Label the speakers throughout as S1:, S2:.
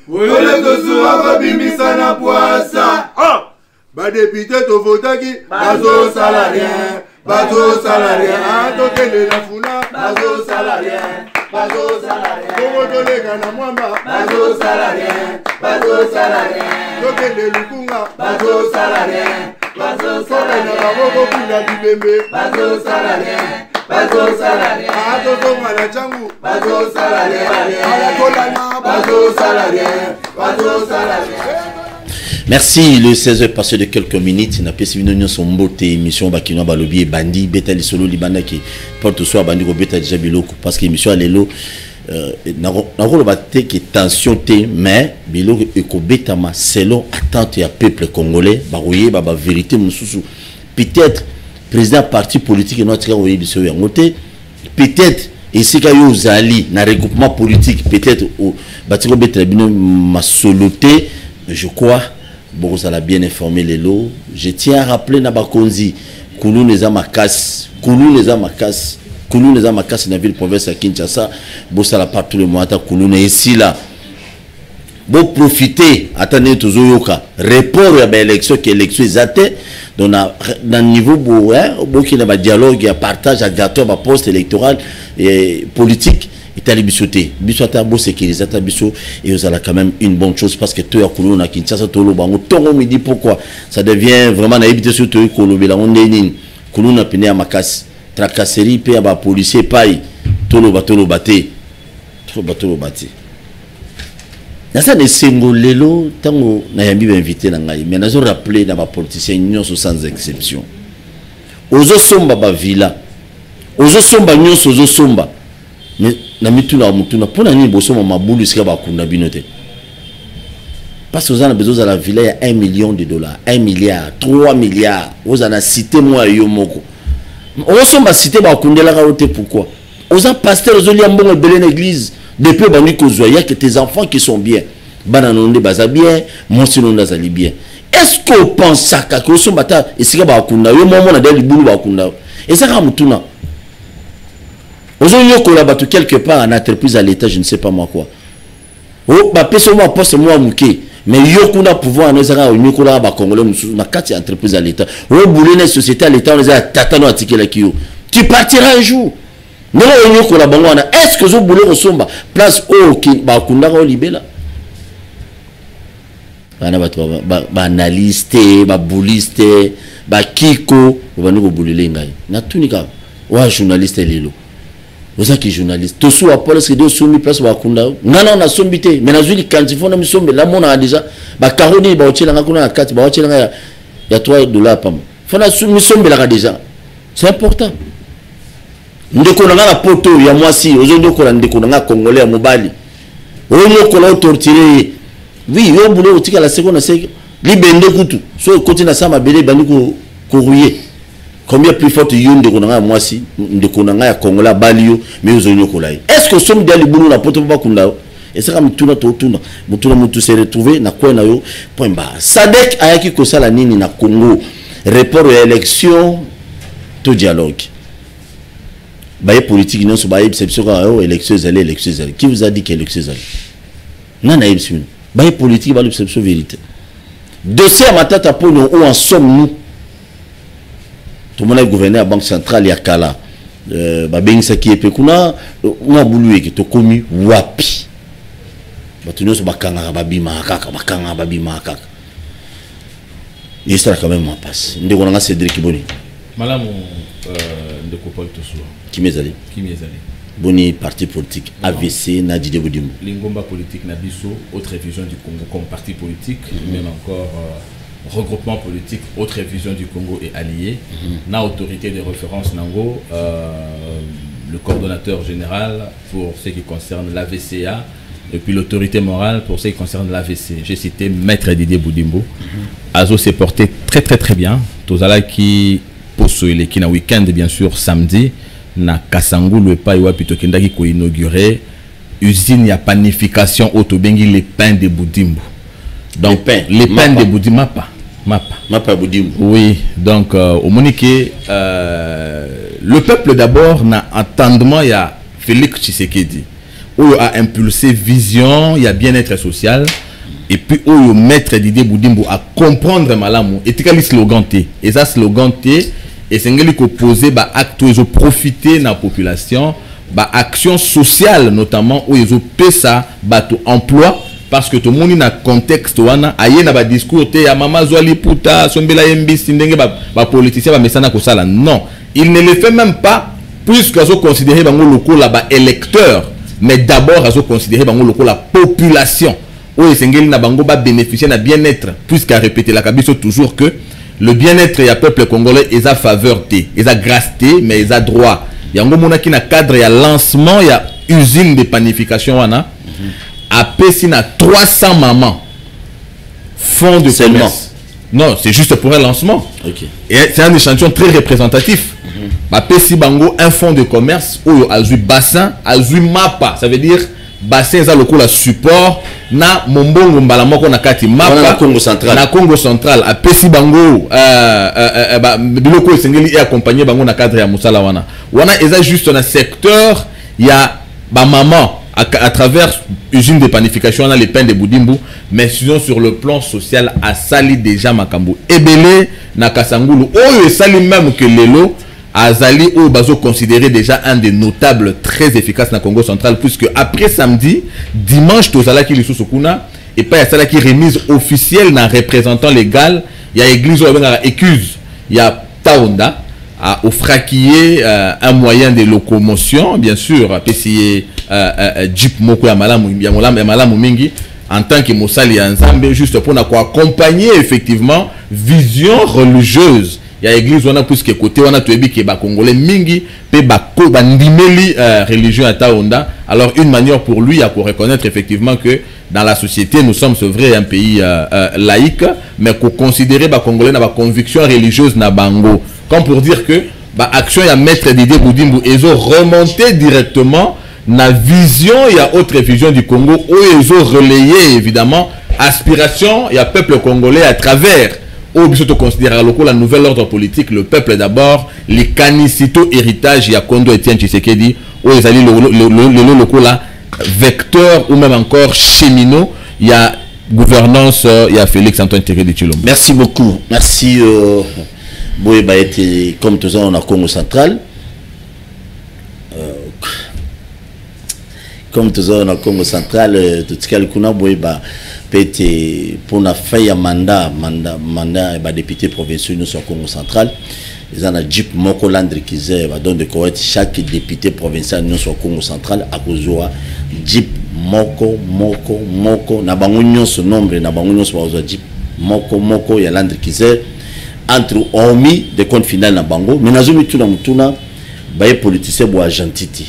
S1: Ole tosuwa babimisa na poasa. Ba député to votaki bazo salarien. Bazo salarien. Tokende na funa bazo salarien. Bazo salarien. Komo tolega na mwamba bazo salarien. Bazo salarien. Tokende lukunga bazo salarien. Bazo salarien. Na baboko kunda bibembe bazo salarien. Bazo salarien. Ato mala changu bazo salarien. Ala kolana bazo salarien. Bazo salarien.
S2: Merci, le 16h passé de quelques minutes. N'a pas suivi son beauté émission Bakino Balobi et Bandi Beta les solo Libana qui porte soit Bandi Beta déjà bilo parce que émission Alelo n'a pas que tension té mais bilo eko beta ma selon attente à peuple congolais barouiller baba vérité mususu peut-être président parti politique et notre oui biso yangote peut-être ici quand yo zali na regroupement politique peut-être au batiko beta bino ma soloté je crois. Bon, ça l'a bien informé les lots. Je tiens à rappeler Nabakonzi, Koulou les Amakas, Koulou les Amakas, Koulou les Amakas, la ville province à Kinshasa. Bon, ça l'a pas tout le monde. Koulou est ici là. Bon, profiter, attendez tous yoka. Report à l'élection qui est l'élection exacte. Donc, dans le niveau bon, qui a dialogue, il y a partage, à gâteau, à poste électoral et politique. Et bisoté bisoté beau sécuriser ta biso et vous allez quand même une bonne chose parce que toi Koulou na Kinshasa tolo bango tongo me dit pourquoi ça devient vraiment na habité sur toi Koulou bela on est Koulou na pene à makas tracasserie pe ba policier pai tolo baté na ça ne sengolelo tango na yambi invité na ngai mais na zo rappeler na ba politiciens nyonso sans exception ozo somba ba villa ozo somba nyonso ozo somba mais na mituna mutuna pona ni boso mabulu sika ba kunda binote parce que vous avez besoin de la villa à 1 million de dollars 1 milliard 3 milliards vous en a cité moi yo moko on somba cité ba kundela ka ote pourquoi aux pasteurs aux liambongo belé l'église depuis bani kozwa ya que tes enfants qui sont bien bananonde baza bien mon sinonda zali bien est-ce que vous pensez que vous somba ta esika ba kunda yo momo na dali bulu ba kunda et ça ka mutuna. Aujourd'hui, il quelque part en entreprise à l'état, je ne sais pas moi quoi. Oh, bah, moi poste moi mouké. Mais il y a pouvoir nous a eu Nicolas Congolais na quatre entreprises à l'état. Oh, boulé les sociétés à l'état, on les a tatano article là qui tu partiras un jour. Non, Nicolas Bangwana, est-ce que vous boulez au somba place au qui ba kunda au libela. Bana ba analyste, ba bouliste, ba kiko, ba nous boulé ngai. Na tunika wa journaliste lelo. Vous êtes qui journaliste tout soit pour ce que Dieu soumis place wakunda non na sombité mais na zuli quand il faut na misombe là mon a déjà ba karoni ba otela ngakuna na kati ba otela ya $3 pam faut na misombe là déjà c'est important ndeko na la poto ya mwasi ozondo ko na ndeko na congolais ya mobali oyo ko la torturer oui yo boulot otika la seconde c'est libende kutu so côté na sama belé bandi ko rouiller. Combien plus forte yon de konanga moi si de konanga ya Kongola balio mais ozonyo kolai est-ce que somme dali bulu na poto ba kunda et ça comme tuna to tuna mutuna mutu se retrouver na kwa na yo point ba Sadek ayaki ko sala nini na Congo report à élection to dialogue ba politique non so ba exception à élection qui vous a dit que élection zali nana exception ba politique ba exception vérité dossier matata pour nous où en sommes-nous. Tout le monde est gouverné à la Banque centrale ya kala babengisa ki epe kuna na bulu eke to komi wapi batunyo so bakanga babima kaka et ça quand même en passe ndeko nga Cédric Boni
S3: malamu ndeko Paul Tosua
S2: kimezali Boni parti politique AVC na Didé Boudimbo
S3: lingomba politique na biso autre vision du Congo comme parti politique même encore regroupement politique, autre vision du Congo est allié. Na autorité de référence Nango, le coordonnateur général pour ce qui concerne l'AVCA et puis l'autorité morale pour ce qui concerne l'AVC. J'ai cité Maître Didier Boudimbo. Azo s'est porté très bien. Tozala qui pose le qui na week-end bien sûr samedi na Kasangu le paiwa plutôt kendaki ko inaugurer usine ya panification autobengi les pains de Boudimbo. Donc les pains de Boudimbo Mapa Boudimbo. Oui, donc au Monique le peuple d'abord n'a entendement il y a Félix Tshisekedi. où a impulsé vision, il y a bien-être social. Et puis où maître Didier Boudimbo à comprendre malamu. Et tu as le slogan T. Et ça slogan T. Et c'est ce qui poser bah acte où ils ont profité dans la population, bah action sociale notamment où ils ont payé ça, bah emploi. Parce que tout le monde dans le contexte wana aye na ba discours te ya mama zwali puta sombela mbisi ndenge ba politicien ba mesana ko sala non il ne le fait même pas puisque azo considérer bango loko la ba électeur mais d'abord azo considérer bango loko la population où esengeli na bango ba bénéficier na bien-être puisqu'à répéter la kabiso toujours que le bien-être ya peuple congolais est à faveur te est à grâce te mais est à droit yango mona ki na cadre ya lancement ya usine de panification wana à Pessina 300 mamans fonds de commerce. Non, c'est juste pour un lancement.
S2: Okay.
S3: Et c'est un échantillon très représentatif. À Pessi Bango, un fonds de commerce où Azui bassin, Azui mapa, ça veut dire bassin ça le coup la support na mombongo mbalamoko na kati mapa
S2: na Congo central.
S3: Na Congo central à Pessi Bango biloko esengeli et accompagner Bango na cadre ya musala wana. Wana eza juste un secteur il y a ba maman à travers usine de panification on a les pains de Boudimbo mais sinon sur le plan social a sali déjà makambo ebele na Kasangulu oyo sali même que lelo azali ou bazo considéré déjà un des notables très efficaces na Congo central puisque après samedi dimanche tozala ki lisusu kuna et pas ya sala ki remise officielle na représentant légal il y a église ou écuse il y a Taonda à offraquiller un moyen de locomotion bien sûr pesier jeep moko ya malamu mingi en tant que mosali ya nzambe juste pour accompagner effectivement vision religieuse il y a église wana puisque côté wana toyebi ke ba congolais mingi pe ba ndimeli religion à Taonda alors une manière pour lui à reconnaître effectivement que dans la société nous sommes c'est vrai un pays laïque mais qu'on considérer ba congolais na ba conviction religieuse na bango comme pour dire que bah action ya maître Didier Boudimbo ils ont remonté directement la vision il y a autre vision du Congo où ils ont relayé évidemment aspiration il y a peuple congolais à travers où ils sont considérés la nouvelle ordre politique le peuple d'abord les canicito héritage il y a Kondo Etienne Tshisekedi où ils allaient le local là vecteur ou même encore cheminot il y a gouvernance il y a Félix Antoine Tshisekedi Tshilombo.
S2: Merci beaucoup merci Boyeba était comme tous on a Congo central comme tous on a Congo central tout ce qu'il kuna Boyeba peut-être pour la fin ya mandat ba député provincial nous sur Congo central ils en a Jeep Moko Landry Kizer va donner de correct chaque député provincial nous sur Congo central à cause Jeep Moko na bango nyonso nombre na bango nyonso ba Jeep Moko ya Landry Kizer entre hormis de compte final na bango mais nazumi tuna mutuna ba politicien bo agentiti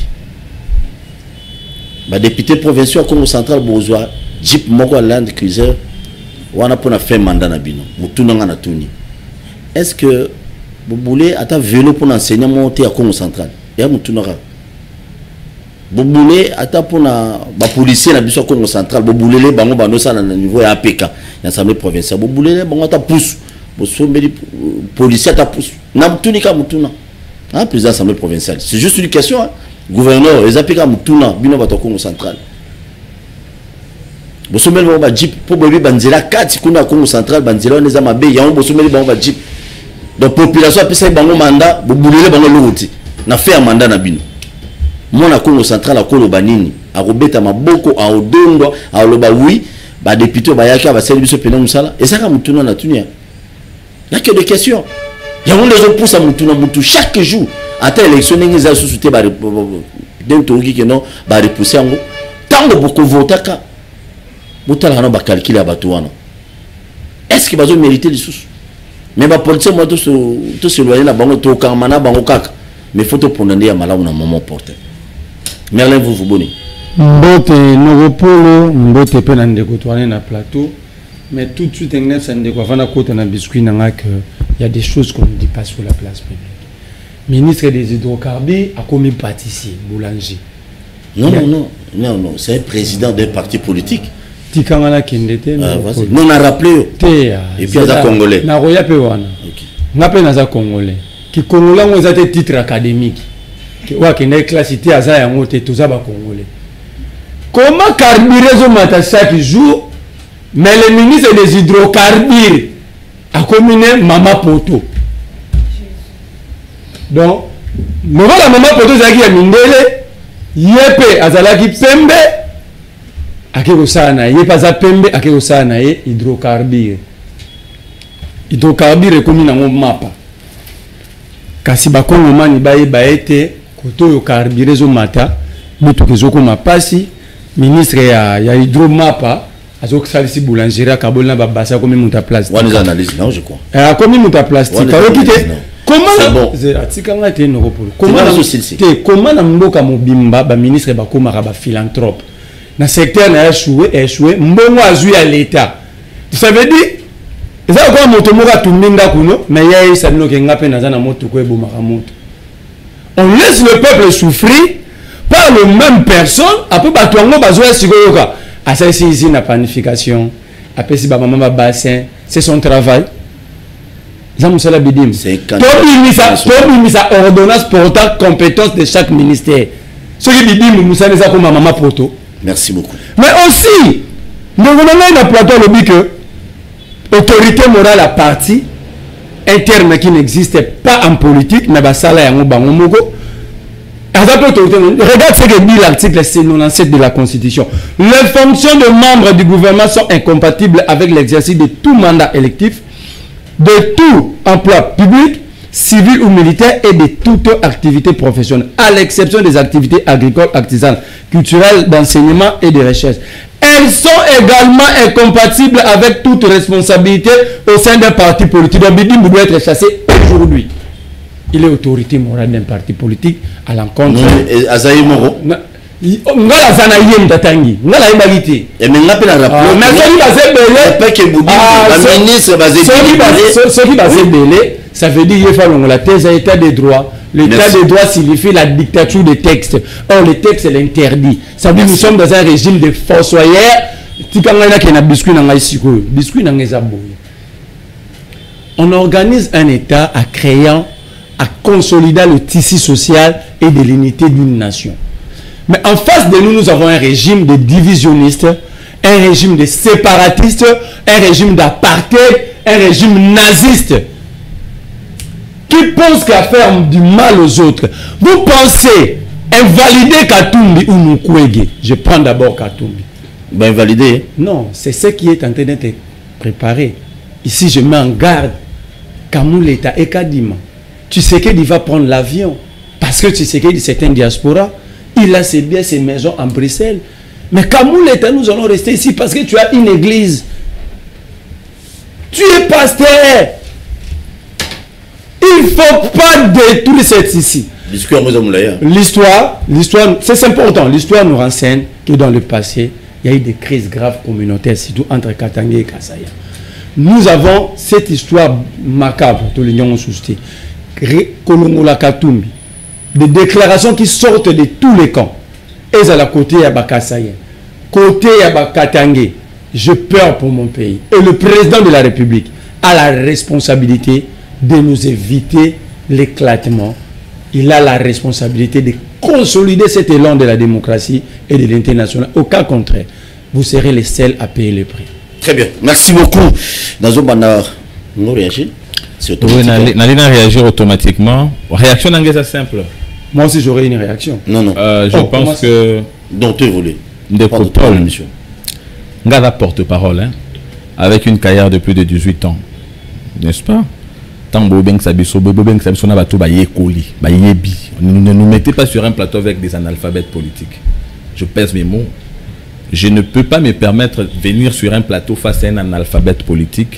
S2: ba député provincial Congo central bozwa Jeep Moko Land Cruiser wana pona fait mandat na bino mutuna ngana tuni est-ce que vous voulez ata vélo pour enseigner monter à Congo central ya mutuna ka vous voulez ata pona ba policier na biso Congo central vous voulez bango bano ça na niveau ya APK ya assemblée provinciale vous voulez bango ata pousse bosombeli policier ta pousse na mtunika mutuna hein président assemblée provinciale c'est juste une question hein? Gouverneur les apika mutuna bino bato Congo central bosombeli ba jeep pour bobi banzela 4 kuna Congo central banzela neza mabe ya bosombeli ba jeep donc population apesa bango mandat bobulele bango luti na faire mandat na bino mona Congo central akolo banini akobeta maboko a odondwa a loba oui ba député ba yaka ba seli biso pena musala et ça ka mutuna na tunia. Il n'y a que des questions. Il y a des gens qui poussent à Moutou chaque jour. À telle élection, ils ont soutenu d'un tour qui non, va repousser en haut. Tant que beaucoup votent, vous avez calculé à Batouano. Est-ce qu'il va mériter les sous? Mais ma police, moi, tout se loyer la banque, tout kamana, banque, mais faut te prendre à malade ou à maman porté. Merlin, vous bonne.
S4: Mbote, Novopolo, Mbote, Penande, Côtoyer, na plateau. Mais tout de suite, il y a des choses qu'on ne dit pas sur la place publique. Ministre des hydrocarbures a commis pâtissier, boulanger.
S2: Non, c'est un président d'un parti politique.
S4: Tikangana Kendete.
S2: Non, on a rappelé. Et puis, il y a des Congolais.
S4: Naroya Pewana. On a des Congolais. Qui Congolais ont des titres académiques. Qui ont une classe, ils ont des Congolais. Comment carburer ce matin chaque jour, mais le ministre des hydrocarbures a combiné Mama Poto. Donc, nous voilà Mama Poto Zaki a Mindele, Yepe Azalaki Pembe, Akeko Sana, Yepa Zapembe, Akeko Sana, hydrocarbures. Hydrocarbures est combiné dans mon mapa. Kasi bakongo mani baete koto yo carburé zo mata mutu kezoko mapasi ministre ya hydromapa azok salisi boulangerie akabolna ba basa comme muta plastique.
S2: On les analyse non je crois.
S4: Comme muta plastique. Comment c'est atikanga te no repolo. Comment na mboka mobimba ba ministre ba komaka ba philanthrope. Na secteur na échoué mbongo azui ya l'état. Ça veut dire ça quoi moto moka tuminga kuno mais yeye sabino ke ngape nazana moto ko ebomaka moto. On laisse le peuple souffrir par les mêmes personnes après batuango bazoya sikoyoka asa ici na planification après si ba maman bassin c'est son travail. Zamusala bidim tobi misa ordonnance portant compétence de chaque ministère. Ce qui bidim musane za ko maman poto.
S2: Merci beaucoup.
S4: Mais aussi nous avons un plateau le but que autorité morale à parti, un terme qui n'existe pas en politique, mais regarde ce que dit l'article 97 de la Constitution. Les fonctions de membres du gouvernement sont incompatibles avec l'exercice de tout mandat électif, de tout emploi public, civil ou militaire et de toute activité professionnelle, à l'exception des activités agricoles, artisanes, culturelles, d'enseignement et de recherche. Elles sont également incompatibles avec toute responsabilité au sein d'un parti politique. Donc, Bidim doit être chassé aujourd'hui. Il est autorité morale d'un parti politique à l'encontre.
S2: Azaï Moro.
S4: Ngala zana yem datangi. Ngala ibagiti.
S2: Et maintenant, la rapport.
S4: Mais ce qui va se belé, ça veut dire qu'il faut la thèse à l'état des droits. L'état des droits signifie la dictature des textes. Or, le texte l'interdit. Ça veut dire que nous sommes dans un régime de fossoyeurs. On organise un État à créant, à consolider le tissu social et de l'unité d'une nation. Mais en face de nous, nous avons un régime de divisionnistes, un régime de séparatistes, un régime d'apartheid, un régime naziste. Qui pense qu'à faire du mal aux autres. Vous pensez invalider Katumbi ou Mukwege? Je prends d'abord Katumbi.
S2: Ben invalider?
S4: Non, c'est ce qui est en train d'être préparé. Ici, je mets en garde Kamouleta et Kadima. Tu sais qu'il va prendre l'avion parce que tu sais qu'il c'est un diaspora. Il a ses biens, ses maisons en Bruxelles. Mais Kamouleta, nous allons rester ici parce que tu as une église. Tu es pasteur. Il ne faut pas détruire cette ici. L'histoire, c'est important. L'histoire nous renseigne que dans le passé, il y a eu des crises graves communautaires, surtout entre Katanga et Kasaya. Nous avons cette histoire macabre, tout l'Union souscrit, Kolongola Katumbi, des déclarations qui sortent de tous les camps. Et à la côté, il y a Kasaya. Côté, il y a Katanga. Je peur pour mon pays. Et le président de la République a la responsabilité de nous éviter l'éclatement. Il a la responsabilité de consolider cet élan de la démocratie et de l'international. Au cas contraire, vous serez les seuls à payer le prix.
S2: Très bien. Merci beaucoup. Dans un banner, nous réagissons.
S3: Nalina réagir automatiquement. Réaction c'est simple.
S4: Moi aussi j'aurais une réaction.
S3: Non, non. Je pense que...
S2: Donc tu voulais.
S3: De Paul, Ngala porte-parole, hein, avec une carrière de plus de 18 ans. N'est-ce pas? Ne nous mettez pas sur un plateau avec des analphabètes politiques. Je pèse mes mots. Je ne peux pas me permettre de venir sur un plateau face à un analphabète politique.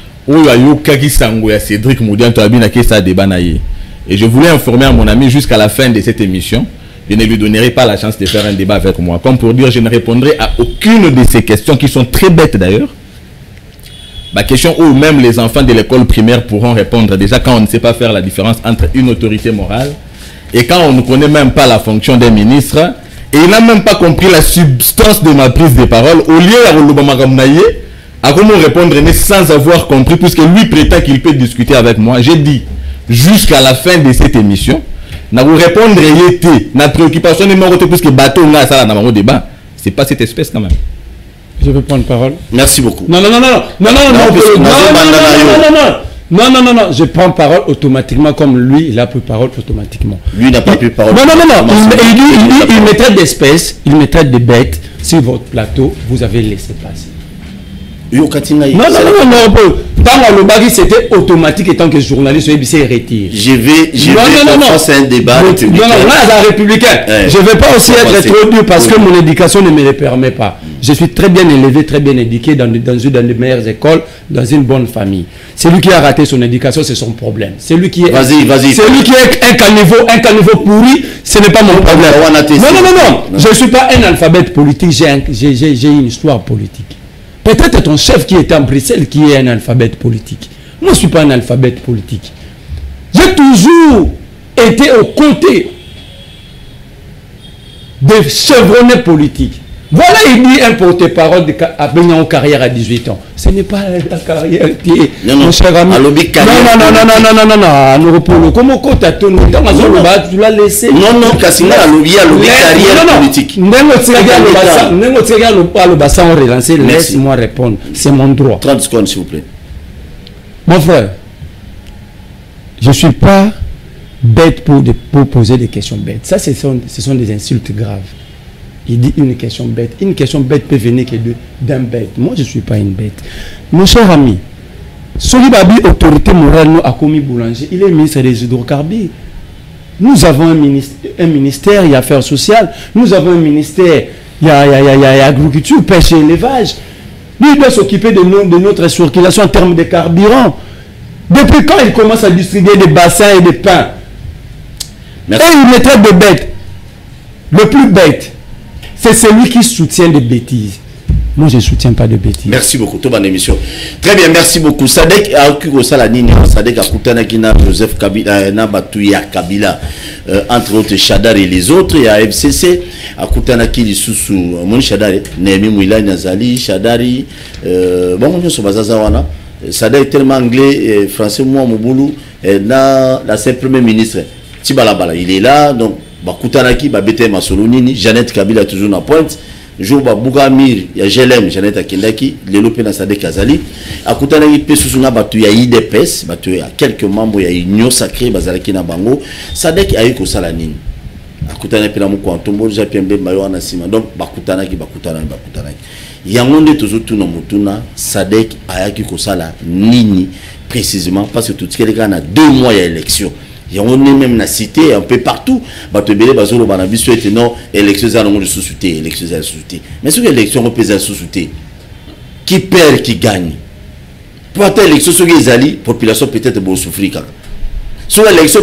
S3: Et je voulais informer à mon ami jusqu'à la fin de cette émission, je ne lui donnerai pas la chance de faire un débat avec moi. Comme pour dire, je ne répondrai à aucune de ces questions qui sont très bêtes d'ailleurs. La question où même les enfants de l'école primaire pourront répondre déjà quand on ne sait pas faire la différence entre une autorité morale et quand on ne connaît même pas la fonction d'un ministre et il n'a même pas compris la substance de ma prise de parole. Au lieu à comment répondre sans avoir compris puisque lui prétend qu'il peut discuter avec moi, j'ai dit jusqu'à la fin de cette émission, na vous répondre na préoccupation numéro puisque bateau na ça dans mon débat. C'est pas cette espèce quand même.
S4: Je vais prendre parole.
S2: Merci beaucoup.
S4: Non, je prends parole automatiquement comme lui, il a pris parole automatiquement.
S2: Lui n'a pas pris parole.
S4: Non. Il me traite d'espèces, il me traite de bêtes. Sur votre plateau, vous avez laissé passer. Non. Tant que c'était automatique et tant que journaliste, il retire.
S2: Je vais faire un débat républicain.
S4: Non, républicain. Je ne vais pas aussi être trop dur parce que mon éducation ne me le permet pas. Je suis très bien élevé, très bien éduqué dans les meilleures écoles, dans une bonne famille. Celui qui a raté son éducation, c'est son problème. Celui qui est un caniveau pourri, ce n'est pas mon problème. Non. Je ne suis pas un alphabète politique, j'ai une histoire politique. Peut-être ton chef qui est en Bruxelles qui est un alphabète politique. Moi, je ne suis pas un alphabète politique. J'ai toujours été aux côtés des chevronnés politiques. Voilà, il dit un porte-parole de carrière à 18 ans. Ce n'est pas la carrière qui est, mon cher ami. Non. Comment tu as tenu tu l'as laissé.
S2: Non, Kassina a lobby carrière politique.
S4: Laisse-moi répondre. C'est mon droit.
S2: 30 secondes, s'il vous plaît.
S4: Mon frère, je ne suis pas bête pour poser des questions bêtes. Ça, ce sont des insultes graves. Il dit une question bête. Une question bête peut venir que d'un bête. Moi, je ne suis pas une bête. Mon cher ami, Solibabi, autorité morale, nous a commis Boulanger. Il est ministre des hydrocarbures. Nous avons un ministère, il y a affaires sociales. Nous avons un ministère, il y a agriculture, pêche et élevage. Lui, il doit s'occuper de notre circulation en termes de carburant. Depuis quand il commence à distribuer des bassins et des pains? Et il me traite de bête. Le plus bête, c'est celui qui soutient des bêtises. Moi, je ne soutiens pas de bêtises.
S2: Merci beaucoup. Toute bonne émission. Très bien, merci beaucoup. Sadek a occupé Sadek a Koutana Joseph Kabila, Nabatouya Kabila, entre autres Chadar et les autres. Il y a FCC, à Koutana Kili Soussou, Mon Chadar, Nemi Mouila Nazali, Chadari, bon, on se base à Wana. Sadek est tellement anglais, français, moi, Mouboulou, la c'est premier ministre. Tibalabala, il est là, donc. Bakoutanaki, Babete Masolonini, Jeannette Kabila toujours en pointe. Jouba Bougamir, il y a Jelem, Jeannette Akendaki, Lélo Penasade Kazali. Akoutanaki, Pessousuna, Batu, il y a IDPS, Batu, il y a quelques membres, il y a Union Sacrée, Bazalaki Nabango. Sadek a eu Kosalanine. Akoutanaki, Penamoko, Antombo, Japembe, Mayo Anasima. Donc, Bakoutanaki. Il y a un monde toujours tout dans Motuna, Sadek a eu Kosala Nini, précisément, parce que tout ce qui est les gars, a 2 mois, il y a élection. Et on est même la cité un peu partout. Non, élection sous-souté. Mais sur l'élection, on peut sous-souté. Qui perd, qui gagne. Pour l'élection, sur les alliés, la population peut-être va souffrir. Sur l'élection,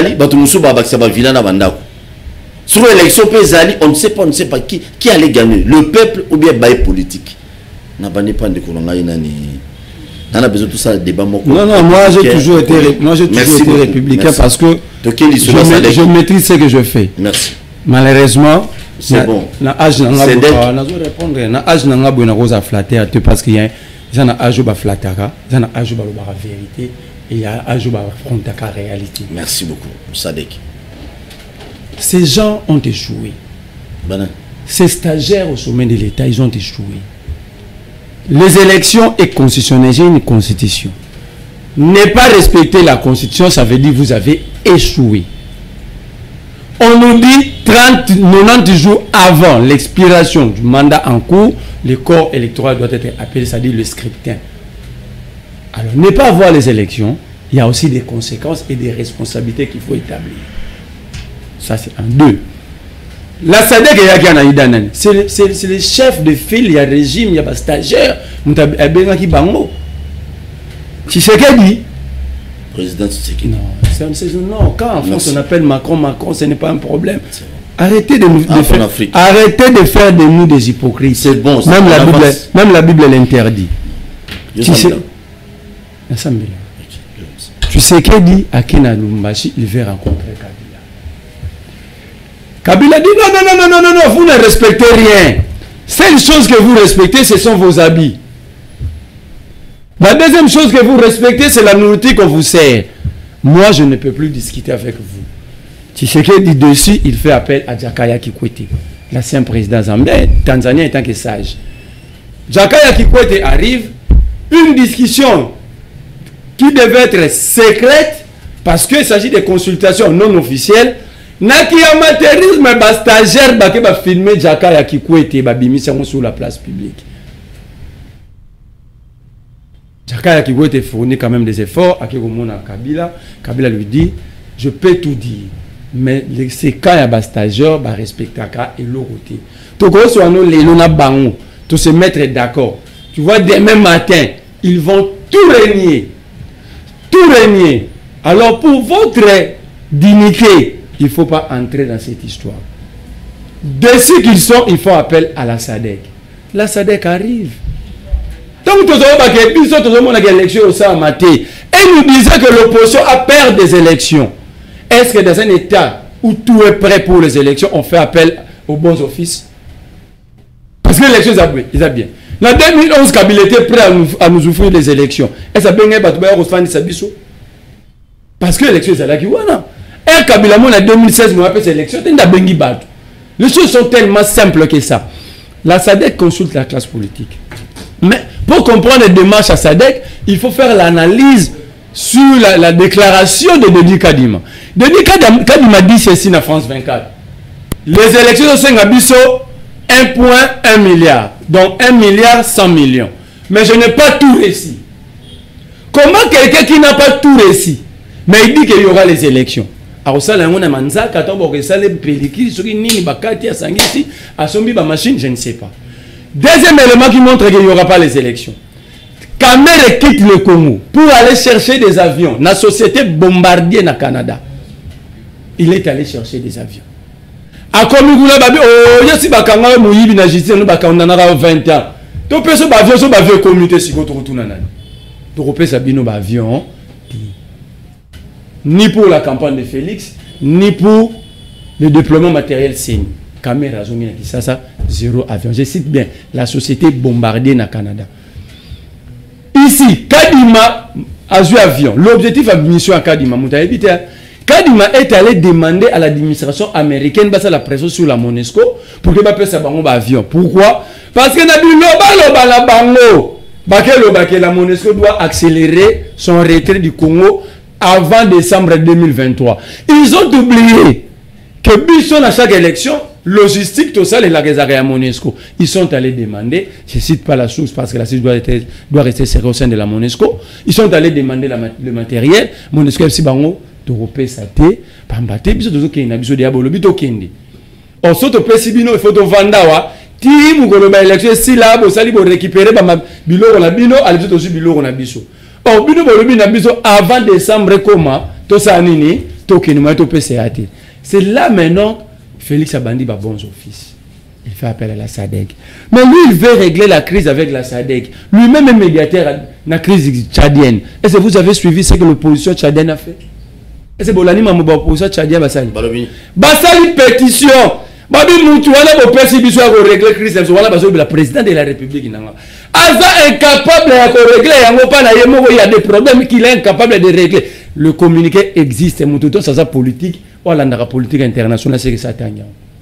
S2: sur l'élection, on ne sait pas qui allait gagner. Le peuple ou bien le politique. On a besoin de tout ça, débat. Non,
S4: moi j'ai toujours été républicain parce que je maîtrise ce que je fais.
S2: Merci.
S4: Malheureusement,
S2: c'est bon.
S4: Parce qu'il y a un âge où flattera, il y a un âge où vérité et il y a un âge où la réalité.
S2: Merci beaucoup, Sadek.
S4: Ces gens ont échoué. Ces stagiaires au sommet de l'État, ils ont échoué. Les élections est constitutionnelles, j'ai une constitution. Ne pas respecter la constitution, ça veut dire que vous avez échoué. On nous dit 90 jours avant l'expiration du mandat en cours, le corps électoral doit être appelé, c'est-à-dire le scrutin. Alors, ne pas avoir les élections, il y a aussi des conséquences et des responsabilités qu'il faut établir. Ça, c'est un. 2. La SADC c'est le chef de file, il y a régime, il y a stagiaire. Tshisekedi.
S2: Président Tshisekedi.
S4: Non, quand en France on appelle Macron, ce n'est pas un problème. Arrêtez de faire de nous des hypocrites.
S2: C'est bon.
S4: Même la Bible l'interdit. Tshisekedi à Kena Lumbashi, il veut rencontrer Kabila. Kabila dit non, vous ne respectez rien. Seule chose que vous respectez, ce sont vos habits. La deuxième chose que vous respectez, c'est la nourriture qu'on vous sert. Moi, je ne peux plus discuter avec vous. Tshisekedi dit dessus, il fait appel à Jakaya Kikwete. l'ancien président Zambé, Tanzania étant que sage. Jakaya Kikwete arrive, une discussion qui devait être secrète parce qu'il s'agit de consultations non officielles. Naki amateurisme, ba stagiaire ba ke ba filmer Jakaya Kikwete ba bimisa sur la place publique. Jakaya Kikwete fournit quand même des efforts à Kekomona Kabila. Kabila lui dit, je peux tout dire, mais c'est quand il y a ba stagiaire ba respecter ka et l'autre. Toko so no lelo na bango, to se mettre d'accord. Tu vois, demain matin, ils vont tout régner. Tout régner. Alors pour votre dignité, il ne faut pas entrer dans cette histoire. De ce qu'ils sont, ils font appel à la SADC. La SADC arrive. Donc, tout le monde a des élections au Samate. Et nous disons que l'opposition a perdu des élections. Est-ce que dans un État où tout est prêt pour les élections, on fait appel aux bons offices? Parce que l'élection, ils ont bien. En 2011, Kabila était prêt à nous offrir des élections. Et ça bien parce que l'élection, c'est là qui voilà. Et Kabila, en 2016, nous appelle ces élections. Les choses sont tellement simples que ça. La SADC consulte la classe politique. Mais pour comprendre les démarches à SADC, il faut faire l'analyse sur la déclaration de Dedi Kadima. Dedi Kadima dit ceci dans France 24. Les élections de Sengabiso, 1,1 milliard. Donc 1 milliard 100 millions. Mais je n'ai pas tout réussi. Comment quelqu'un qui n'a pas tout réussi, mais il dit qu'il y aura les élections? Alors ça, on a manza, je ne sais pas. Deuxième élément qui montre qu'il n'y aura pas les élections. Kamere quitte le Congo pour aller chercher des avions. La société Bombardier na Canada. Il est allé chercher des avions. A Komigula babi oh yesi bakanga muyibi na justice no bakanga na 20 ans. To peso ba avion communauté si ko to retourna nani. To repesa bino ba avion ni pour la campagne de Félix ni pour le déploiement matériel signe. Caméra zomina qui ça zéro avion. Je cite bien la société Bombardier na Canada. Ici Kadima a joué avion. L'objectif de mission à Kadima Kadima est allé demander à l'administration américaine de la pression sur la Monesco pour que ça avion. Pourquoi? Parce que la Monesco doit accélérer son retrait du Congo avant décembre 2023. Ils ont oublié que Bisson à chaque élection, logistique, tout ça, les lagues Monesco, ils sont allés demander, je ne cite pas la source parce que la source doit rester serrée au sein de la Monesco, ils sont allés demander le matériel, Monesco FC Bango, Toropé Sate, Pambate, Biso Tozokenda, Biso Diabolo, Bito Kendi. Or, Soto Pesibino, il faut te vendre, Tim, Goloba élection, si là, vous allez récupérer Bilo, on a Bino, allez aussi Bilo, on a Biso. Or, Bino, on a Biso avant décembre, comment, Tosanini, Tokenuma, Topé-Sate. C'est là maintenant, Félix Abandi va bons office. Il fait appel à la SADC. Mais lui, il veut régler la crise avec la SADC. Lui-même est médiateur de la crise tchadienne. Est-ce que vous avez suivi ce que l'opposition tchadienne a fait? Est-ce que l'opposition tchadienne a fait? Basali pétition. Babi Moutouana, vous pouvez régler la crise. Le président de la République. Aza incapable de régler. Il y a des problèmes qu'il est incapable de régler. Le communiqué existe. Moutouton, ça politique. La politique internationale, c'est que ça t'agne.